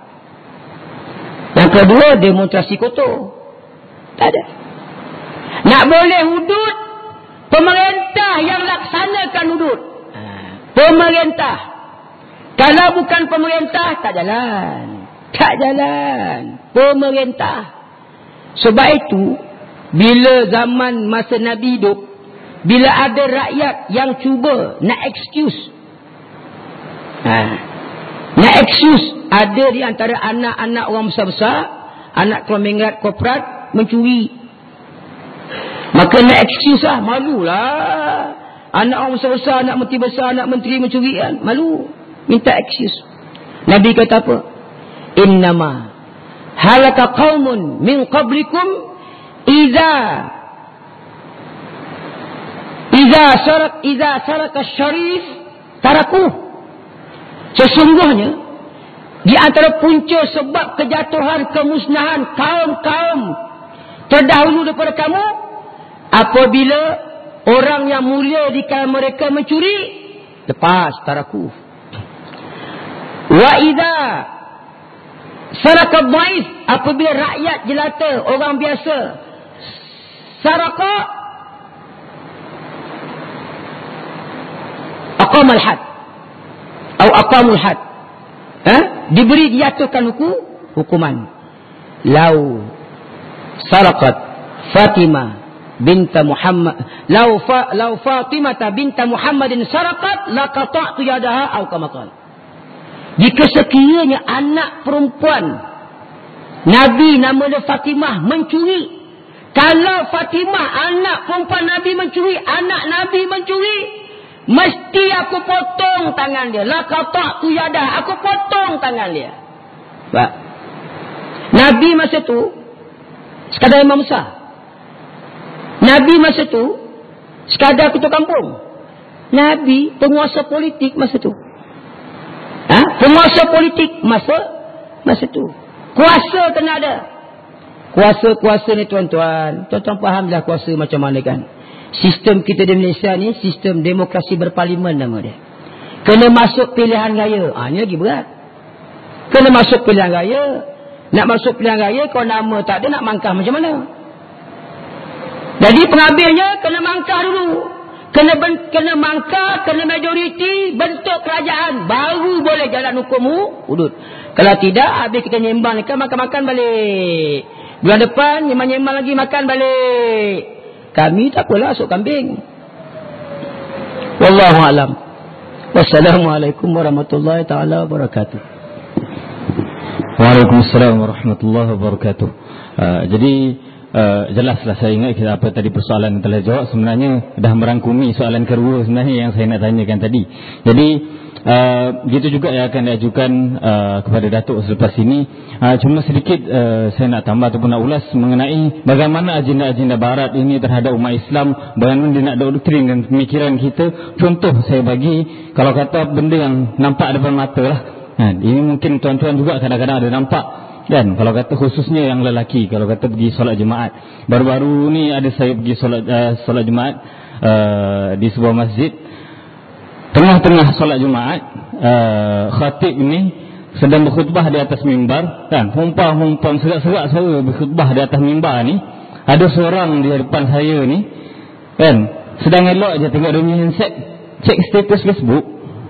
Yang kedua, demonstrasi kotor. Tak ada. Nak boleh hudud, pemerintah yang laksanakan hudud. Pemerintah. Kalau bukan pemerintah, tak jalan. Tak jalan. Pemerintah. Sebab itu, bila zaman masa Nabi hidup, bila ada rakyat yang cuba nak excuse, ha, nak excuse, ada di antara anak-anak orang besar-besar, anak keluarga korporat mencuri, maka nak excuse lah, malulah. Anak orang besar-besar, anak menteri besar, anak menteri mencuri kan, malu, minta excuse. Nabi kata apa? Innama halaka qaumun min qablikum idza idza sarak idza saraka syarif tarakuh. Sesungguhnya di antara punca sebab kejatuhan, kemusnahan kaum-kaum terdahulu daripada kamu, apabila orang yang mulia di kalangan mereka mencuri, lepas tarakuh. Wa idza saraka dhaif, apabila rakyat jelata, orang biasa saraka aqamal had atau aqamul had, eh? diberi dijatuhkan hukum hukuman. Lau sarakat Fatimah binta Muhammad, lau fa, lau Fatimah binta Muhammadin sarakat laqata'tu yadaha atau kama qala. Jika sekiranya anak perempuan Nabi nama dia Fatimah mencuri, kalau Fatimah anak perempuan Nabi mencuri, anak Nabi mencuri, mesti aku potong tangan dia. La qata'tu yadah, aku potong tangan dia. Pak, Nabi masa tu sekadar imam besar. Nabi masa tu sekadar ketua kampung. Nabi penguasa politik masa tu. Ha? Penguasa politik masa masa tu. Kuasa kena ada. Kuasa-kuasa ni tuan-tuan, tuan-tuan fahamlah kuasa macam mana kan. Sistem kita di Malaysia ni sistem demokrasi berparlimen nama dia. Kena masuk pilihan raya. Ah, ni lagi berat. Kena masuk pilihan raya. Nak masuk pilihan raya, kalau nama tak ada, nak mangkah macam mana? Jadi pengambilnya kena mangkah dulu. kena ben, kena mangka, kena majoriti, bentuk kerajaan, baru boleh jalan hukum hudud. Kalau tidak, habis kita nyembang kan makan-makan balik. Bulan depan nyembang-nyembang lagi, makan balik. Kami tak apalah asuk kambing. Wallahu alam. Wassalamualaikum warahmatullahi taala wabarakatuh. Waalaikumsalam warahmatullahi wabarakatuh. Uh, jadi Uh, jelaslah saya ingat kita apa tadi persoalan yang telah jawab sebenarnya dah merangkumi soalan kedua sebenarnya yang saya nak tanyakan tadi. Jadi uh, begitu juga yang akan diajukan uh, kepada Datuk selepas ini. Uh, cuma sedikit uh, saya nak tambah ataupun nak ulas mengenai bagaimana agenda-agenda Barat ini terhadap umat Islam, bagaimana dia nak doktrin dan pemikiran kita. Contoh saya bagi, kalau kata benda yang nampak depan mata lah. Ha, ini mungkin tuan-tuan juga kadang-kadang ada nampak. Dan kalau kata khususnya yang lelaki, kalau kata pergi solat Jumaat, baru-baru ni ada saya pergi solat uh, solat Jumaat uh, di sebuah masjid. Tengah-tengah solat Jumaat, uh, khatib ni sedang berkhutbah di atas mimbar, kan, humpam-humpam serak-serak suara berkhutbah di atas mimbar ni. Ada seorang di depan saya ni, kan, sedang elok je tengok dia punya handset, cek status Facebook,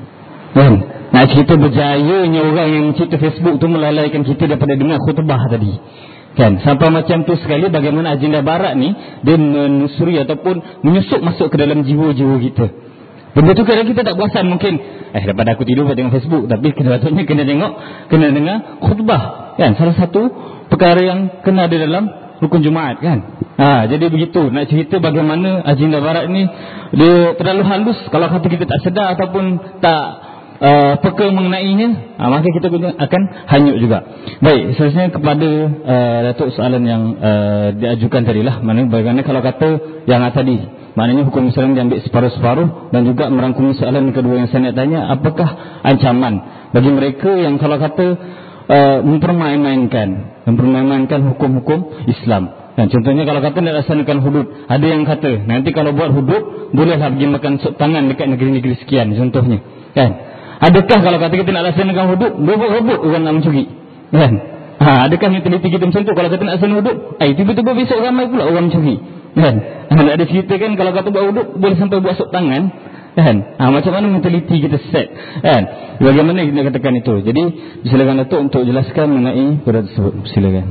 kan. Nak cerita berjayanya orang yang mencipta Facebook tu melalaikan kita daripada dengar khutbah tadi, kan. Sampai macam tu sekali bagaimana agenda Barat ni dia menusuri ataupun menyusup masuk ke dalam jiwa-jiwa kita. Benda tu kadang kita tak perasan mungkin, eh daripada aku tidur buat tengok Facebook, tapi sepatutnya kena tengok, kena dengar khutbah, kan. Salah satu perkara yang kena ada dalam rukun Jumaat, kan. Ha, jadi begitu nak cerita bagaimana agenda Barat ni dia terlalu halus. Kalau kata kita tak sedar ataupun tak Uh, peka mengenainya, uh, maka kita akan hanyut juga. Baik, seterusnya kepada uh, Datuk soalan yang uh, diajukan tadilah, mana bagaimana kalau kata yang tadi, maknanya hukum Islam diambil separuh-separuh, dan juga merangkumi soalan kedua yang saya nak tanya, apakah ancaman bagi mereka yang kalau kata uh, mempermain-mainkan mempermain-mainkan hukum-hukum Islam. Dan contohnya kalau kata nak laksanakan hudud, ada yang kata nanti kalau buat hudud bolehlah pergi makan sup tangan dekat negeri-negeri sekian contohnya, kan. Adakah kalau kata kita nak laksanakan hudud, rebut-rebut orang nak mencuri, kan? Ha, adakah mentaliti kita macam tu kalau kata nak laksanakan hudud? Eh, tiba-tiba besok ramai pula orang mencuri, kan? Ha, ada cerita kan kalau kata buat hudud boleh sampai buat sup tangan, kan? Ha, macam mana mentaliti kita set, kan? Bagaimana kita katakan itu? Jadi silakan Datuk untuk jelaskan mengenai perkara tersebut. Silakan.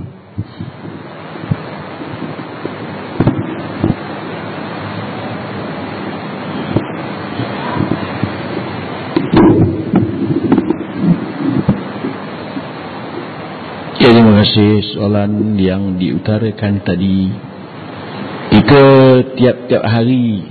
Ya, terima kasih soalan yang diutarakan tadi. Jika tiap-tiap hari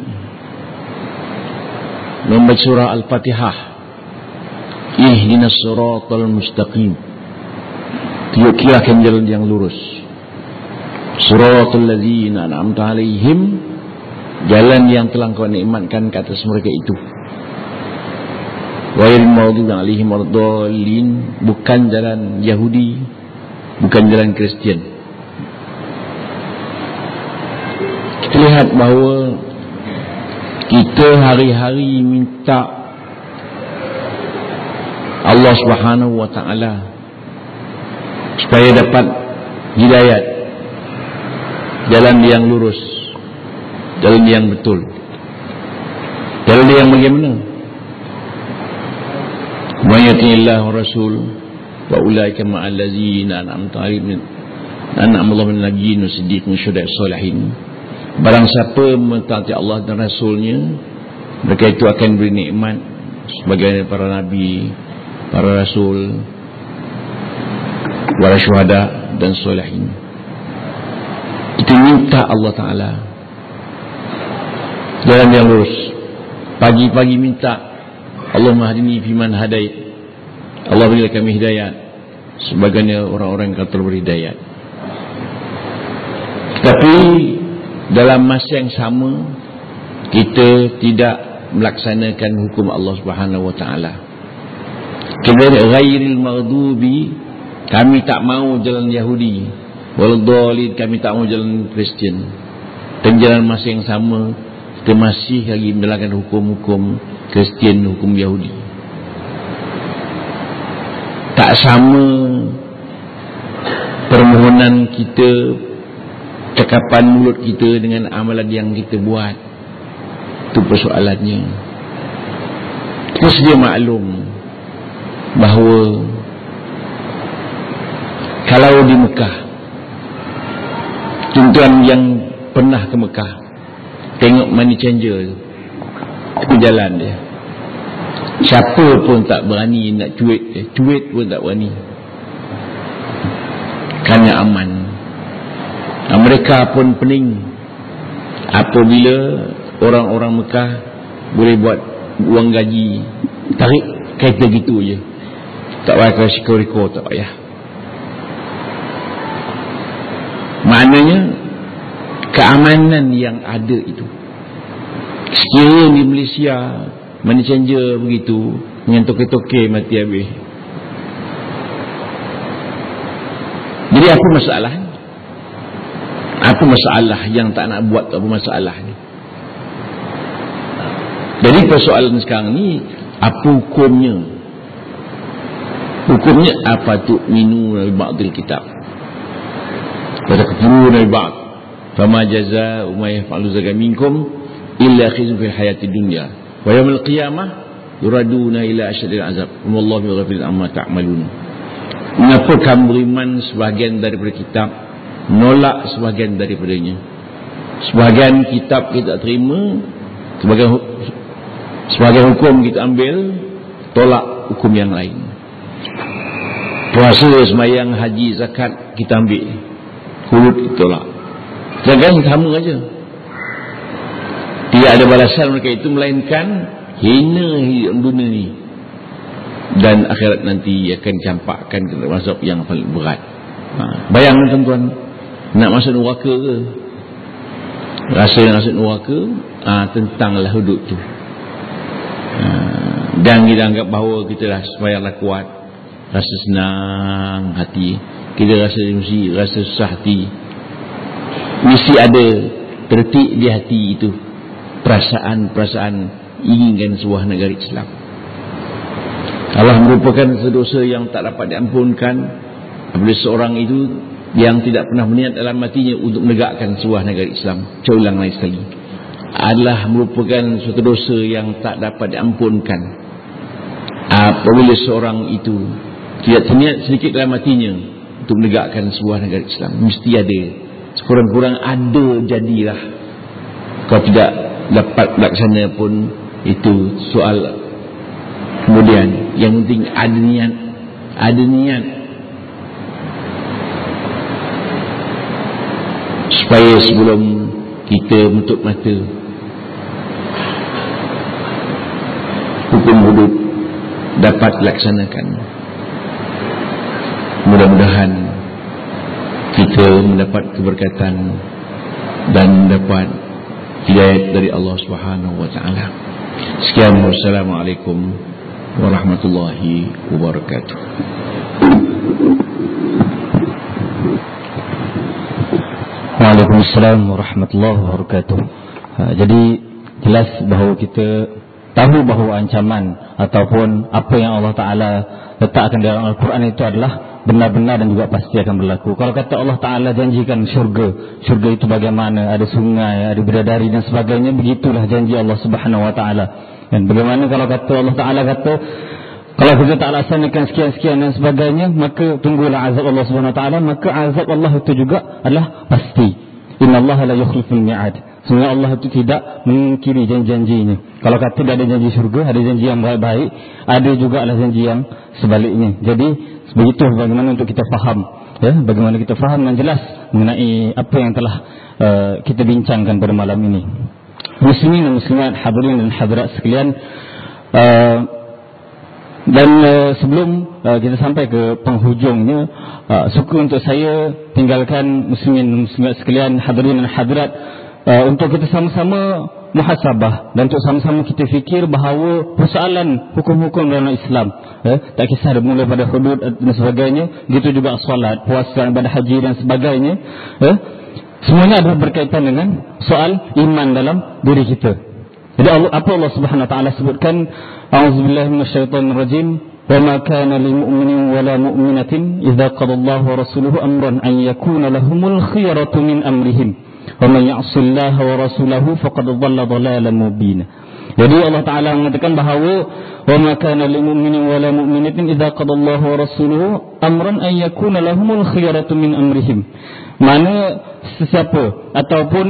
membaca surah Al-Fatihah, ihdinas siratal mustaqim, dia akan jalan yang lurus. Siratal ladzina an'amta alaihim, jalan yang telah Kau nikmatkan ke atas mereka itu. Ghairil maghdubi alaihim waladdallin, bukan jalan Yahudi, bukan jalan Kristian. Kita lihat bahawa kita hari-hari minta Allah Subhanahu wa taala supaya dapat hidayat, jalan yang lurus, jalan yang betul. Jalan yang bagaimana? Wa yati'illahu rasul wa ulaika ma'al ladzina an'amta 'alaihim an'amallahu min nabiyyin siddiqin syuhada'i shalihin. Barang siapa mentaati Allah dan Rasulnya, mereka itu akan beri nikmat sebagai para nabi, para rasul, para syuhada dan shalihin. Itu minta Allah Ta'ala jalan yang lurus. Pagi-pagi minta Allahumma hadini fiman hadait, Allah berilah kami hidayat sebagainya orang-orang yang telah berhidayat. Tapi dalam masa yang sama kita tidak melaksanakan hukum Allah Subhanahu wa taala. Kita ghairil maghdubi, kami tak mau jalan Yahudi, waladdallin, kami tak mau jalan Kristian. Dan jalan masa yang sama kita masih lagi menjalankan hukum-hukum Kristian, hukum Yahudi. Tak sama permohonan kita, cakapan mulut kita dengan amalan yang kita buat. Itu persoalannya. Kita sedia maklum bahawa kalau di Mekah, tuan-tuan yang pernah ke Mekah tengok money changer tu jalan dia, siapa pun tak berani nak cuit dia, cuit pun tak berani, kerana aman. Mereka pun pening apabila orang-orang Mekah boleh buat uang gaji, tarik kereta gitu je, tak payah ke Sikoriko, tak payah. Maknanya keamanan yang ada itu, sekiranya di Malaysia money changer begitu, dengan toke-toke mati habis. Jadi apa masalah? Apa masalah yang tak nak buat? Apa masalah ni? Jadi persoalan sekarang ni, apa hukumnya? Hukumnya apa tu minu dari ba'dil kitab, pada kepuru dari ba'd, fama jaza umayyah fa'alu zaga minkum illa khizun fil hayati dunya wa yawmal qiyamah yuraduna ila asyadil azab wallahu bighafilin amma ta'malun. Mengapa kamu beriman sebahagian daripada kitab, nolak sebahagian daripadanya? Sebahagian kitab kita terima, sebahagian sebahagian hukum kita ambil, tolak hukum yang lain. Puasa, sembahyang, haji, zakat kita ambil, huruf kita tolak. Jangan sama saja. Tidak ada balasan mereka itu melainkan hina hidup dunia ni, dan akhirat nanti akan campakkan ke masuk yang paling berat. Ha, bayangkan tuan-tuan, nak masuk neraka ke? Rasa nak masuk neraka, ha, tentanglah hudud tu. Ha, dan kita anggap bahawa kita dah sembahyanglah kuat, rasa senang hati, kita rasa mesti rasa susah hati. Mesti ada tertik di hati itu perasaan-perasaan inginkan sebuah negara Islam. Allah merupakan dosa yang tak dapat diampunkan apabila seorang itu yang tidak pernah berniat dalam hatinya untuk menegakkan sebuah negara Islam. Saya ulang lagi sekali, adalah merupakan suatu dosa yang tak dapat diampunkan apabila seorang itu tidak berniat sedikit dalam hatinya untuk menegakkan sebuah negara Islam. Mesti ada, sekurang-kurang ada jadilah. Kalau tidak dapat laksana pun itu soal kemudian. Yang penting ada niat, ada niat supaya sebelum kita menutup mata, hukum hudud dapat dilaksanakan. Mudah-mudahan kita mendapat keberkatan dan mendapat hidayat dari Allah Subhanahu wa taala. Sekian, wassalamualaikum warahmatullahi wabarakatuh. Waalaikumsalam warahmatullahi wabarakatuh. Ha, jadi jelas bahawa kita tahu bahawa ancaman ataupun apa yang Allah Ta'ala letakkan dalam Al-Quran itu adalah benar-benar dan juga pasti akan berlaku. Kalau kata Allah Ta'ala janjikan syurga, syurga itu bagaimana? Ada sungai, ada bidadari dan sebagainya. Begitulah janji Allah Subhanahu Wa Ta'ala. Dan bagaimana kalau kata Allah Ta'ala kata, kalau kita tak laksanakan sekian-sekian dan sebagainya, maka tunggulah azab Allah Subhanahu Wa Ta'ala. Maka azab Allah itu juga adalah pasti. Inna Allah la yukhliful mi'ad. Sebenarnya Allah itu tidak mengingkiri janji-janjinya. Kalau kata tidak ada janji syurga, ada janji yang baik-baik, ada juga ada janji yang sebaliknya. Jadi begitu bagaimana untuk kita faham, ya, bagaimana kita faham dan jelas mengenai apa yang telah uh, kita bincangkan pada malam ini. Muslimin dan muslimat, hadirin dan hadirat sekalian, uh, dan uh, sebelum uh, kita sampai ke penghujungnya, uh, suka untuk saya tinggalkan muslimin dan muslimat sekalian, hadirin dan hadirat, uh, untuk kita sama-sama muhasabah dan untuk sama-sama kita fikir bahawa persoalan hukum-hukum dalam Islam, eh, tak kisah mulai pada hudud dan sebagainya, gitu juga solat, puasa, ibadah haji dan sebagainya, eh, semuanya adalah berkaitan dengan soal iman dalam diri kita. Jadi Allah, apa Allah Subhanahu Wa Taala sebutkan, a'udzubillahi minasyaitonir rajim, wa ma kana lil mu'minin wa la mu'minatin idza qadallahu wa rasuluhu amran an yakuna lahumul khiyaratu min amrihim wa may ya'sillaha wa rasulahu faqad dhalla dhalalan mubina. Jadi Allah Taala mengatakan bahawa wa ma kana lil mu'minin wa la mu'minatin idza qadallahu wa rasuluhu amran an yakuna lahumul khiyaratu min amrihim. Mana sesiapa ataupun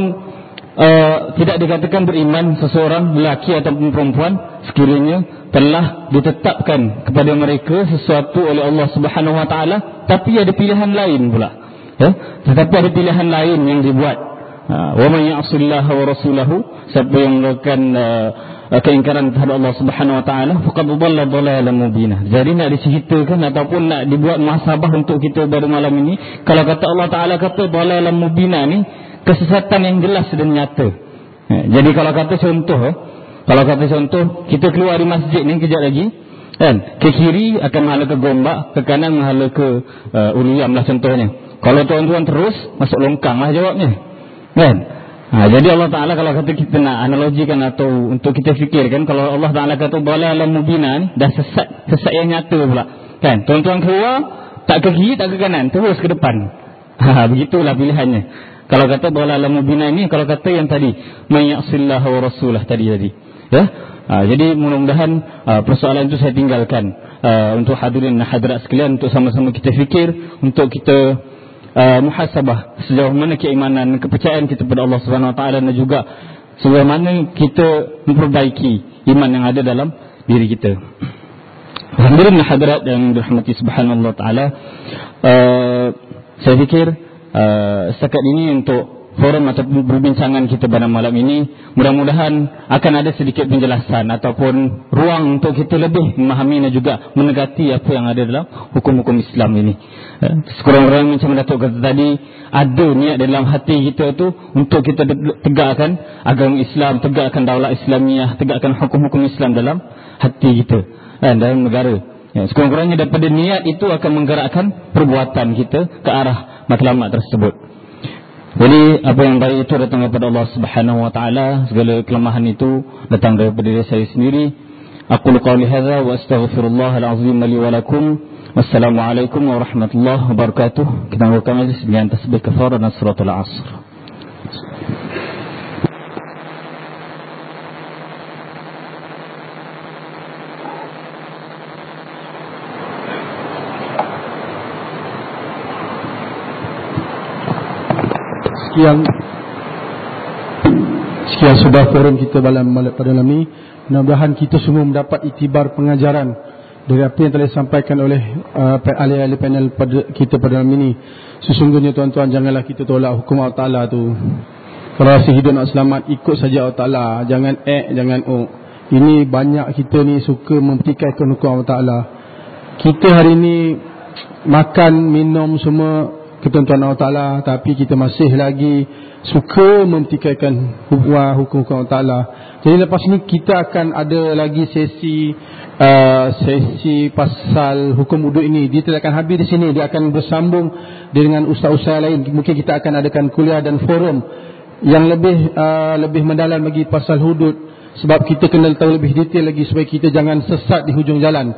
uh, tidak dikatakan beriman seseorang lelaki ataupun perempuan sekiranya telah ditetapkan kepada mereka sesuatu oleh Allah Subhanahu wa taala, tapi ada pilihan lain pula, ya, tetapi ada pilihan lain yang dibuat. Wa man ya'sillaha wa rasulahu, siapa yang melakukan uh, keingkaran terhadap Allah Subhanahu wa taala, faqad dhalla dhalalan mubina. Jadi nak diceritakan ataupun nak dibuat muhasabah untuk kita pada malam ini, kalau kata Allah Taala kata dhalalan mubina ni, kesesatan yang jelas dan nyata. Ya, jadi kalau kata contoh, eh, kalau kata contoh kita keluar dari masjid ni kejap lagi, kan, ke kiri akan menghala ke Gombak, ke kanan menghala ke uh, Uliyam lah contohnya. Kalau tuan-tuan terus masuk longkang lah jawabnya, kan. Ha, jadi Allah Ta'ala kalau kata kita nak analogikan atau untuk kita fikirkan, kalau Allah Ta'ala kata dhalalan mubina ni, dah sesat, sesat yang nyata pula, kan. Tuan-tuan keluar tak ke kiri tak ke kanan, terus ke depan. Ha, begitulah pilihannya. Kalau kata dhalalan mubina ni, kalau kata yang tadi may ya'sillaha wa rasulah tadi tadi, ya. Ha, jadi mudah-mudahan uh, persoalan itu saya tinggalkan uh, untuk hadirin dan hadirat sekalian, untuk sama-sama kita fikir, untuk kita Uh, muhasabah sejauh mana keimanan, kepercayaan kita kepada Allah Subhanahu wa taala, dan juga sejauh mana kita memperbaiki iman yang ada dalam diri kita. Hadirin hadirat yang dirahmati Subhanallah taala, uh, saya fikir uh, setakat ini untuk forum atau perbincangan kita pada malam ini, mudah-mudahan akan ada sedikit penjelasan ataupun ruang untuk kita lebih memahami dan juga menegati apa yang ada dalam hukum-hukum Islam ini. Sekurang-kurangnya macam Datuk kata tadi, ada niat dalam hati kita tu untuk kita tegakkan agama Islam, tegakkan daulat Islamiah, tegakkan hukum-hukum Islam dalam hati kita dan dalam negara. Ya, sekurang-kurangnya daripada niat itu akan menggerakkan perbuatan kita ke arah matlamat tersebut. Jadi apa yang baik itu datang daripada Allah Subhanahu wa taala, segala kelemahan itu datang daripada diri saya sendiri. Aqulu qawli hadza wa astaghfirullah al-azim li wa lakum. Wassalamualaikum warahmatullahi wabarakatuh. Kita mulakan majlis dengan tasbih kafarah dan suratul asr. Sekian Sekian sudah forum kita pada malam ini. Mudah-mudahan kita semua mendapat iktibar pengajaran dari apa yang telah disampaikan oleh uh, ahli-ahli panel pada kita pada malam ini. Sesungguhnya tuan-tuan, janganlah kita tolak hukum Allah Ta'ala tu. Kalau rasa hidup nak selamat, ikut saja Allah Ta'ala. Jangan eh, jangan oh. Ini banyak kita ni suka mempertikaikan hukum Allah Ta'ala. Kita hari ini makan, minum semua ketentuan Allah Ta'ala, tapi kita masih lagi suka mempertikaikan hukum-hukum Allah Ta'ala. Jadi lepas ni kita akan ada lagi sesi uh, sesi pasal hukum wuduk ini. Dia tidak akan habis di sini, dia akan bersambung dengan ustaz-ustaz lain. Mungkin kita akan adakan kuliah dan forum yang lebih uh, lebih mendalam lagi pasal hudud, sebab kita kena tahu lebih detail lagi supaya kita jangan sesat di hujung jalan.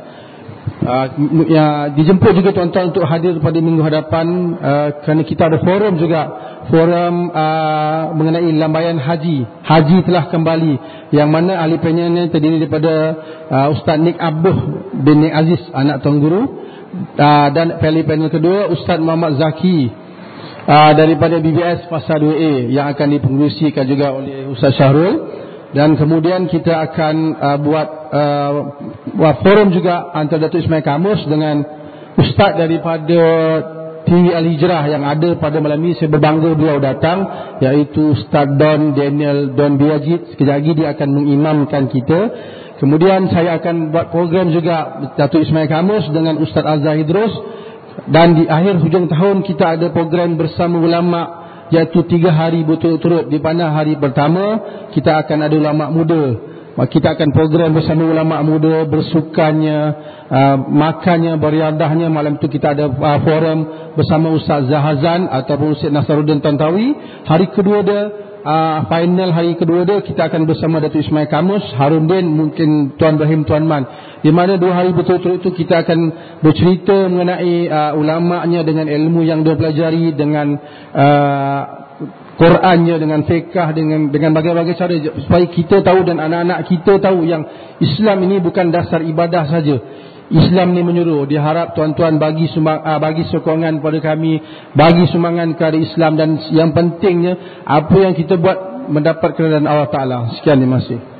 Uh, ya, dijemput juga tuan-tuan untuk hadir pada minggu hadapan, uh, kerana kita ada forum juga, forum uh, mengenai lambaian haji. Haji telah kembali, yang mana ahli panelnya terdiri daripada uh, Ustaz Nik Abduh bin Nik Aziz, anak Tuan Guru, uh, dan ahli panel kedua Ustaz Muhammad Zaki uh, daripada B B S Fasa dua A, yang akan dipengerusikan juga oleh Ustaz Syahrul. Dan kemudian kita akan uh, buat uh, buat forum juga antara Datuk Ismail Kamus dengan ustaz daripada T V Al-Hijrah yang ada pada malam ini. Saya berbangga beliau datang, iaitu Ustaz Don Daniel Don Biajid. Sekejap lagi dia akan mengimamkan kita. Kemudian saya akan buat program juga Datuk Ismail Kamus dengan Ustaz Azhar Idrus. Dan di akhir hujung tahun kita ada program bersama ulama', iaitu tiga hari berturut-turut. Di mana hari pertama kita akan ada ulama' muda. Kita akan program bersama ulama' muda, bersukannya, uh, makannya, beriadahnya. Malam itu kita ada uh, forum bersama Ustaz Zahazan ataupun Ustaz Nasaruddin Tantawi. Hari kedua dia uh, final hari kedua dia kita akan bersama Datuk Ismail Kamus, Harun Din, mungkin Tuan Ibrahim Tuan Man, di mana dua hari betul-betul itu kita akan bercerita mengenai uh, ulama-nya dengan ilmu yang dia pelajari, dengan uh, Qurannya, dengan fiqh, dengan dengan berbagai-bagai cara, supaya kita tahu dan anak-anak kita tahu yang Islam ini bukan dasar ibadah saja. Islam ni menyuruh, diharap tuan-tuan bagi sumbang, uh, bagi sokongan kepada kami, bagi sumbangan kepada Islam, dan yang pentingnya apa yang kita buat mendapat keridaan Allah Taala. Sekian, terima kasih.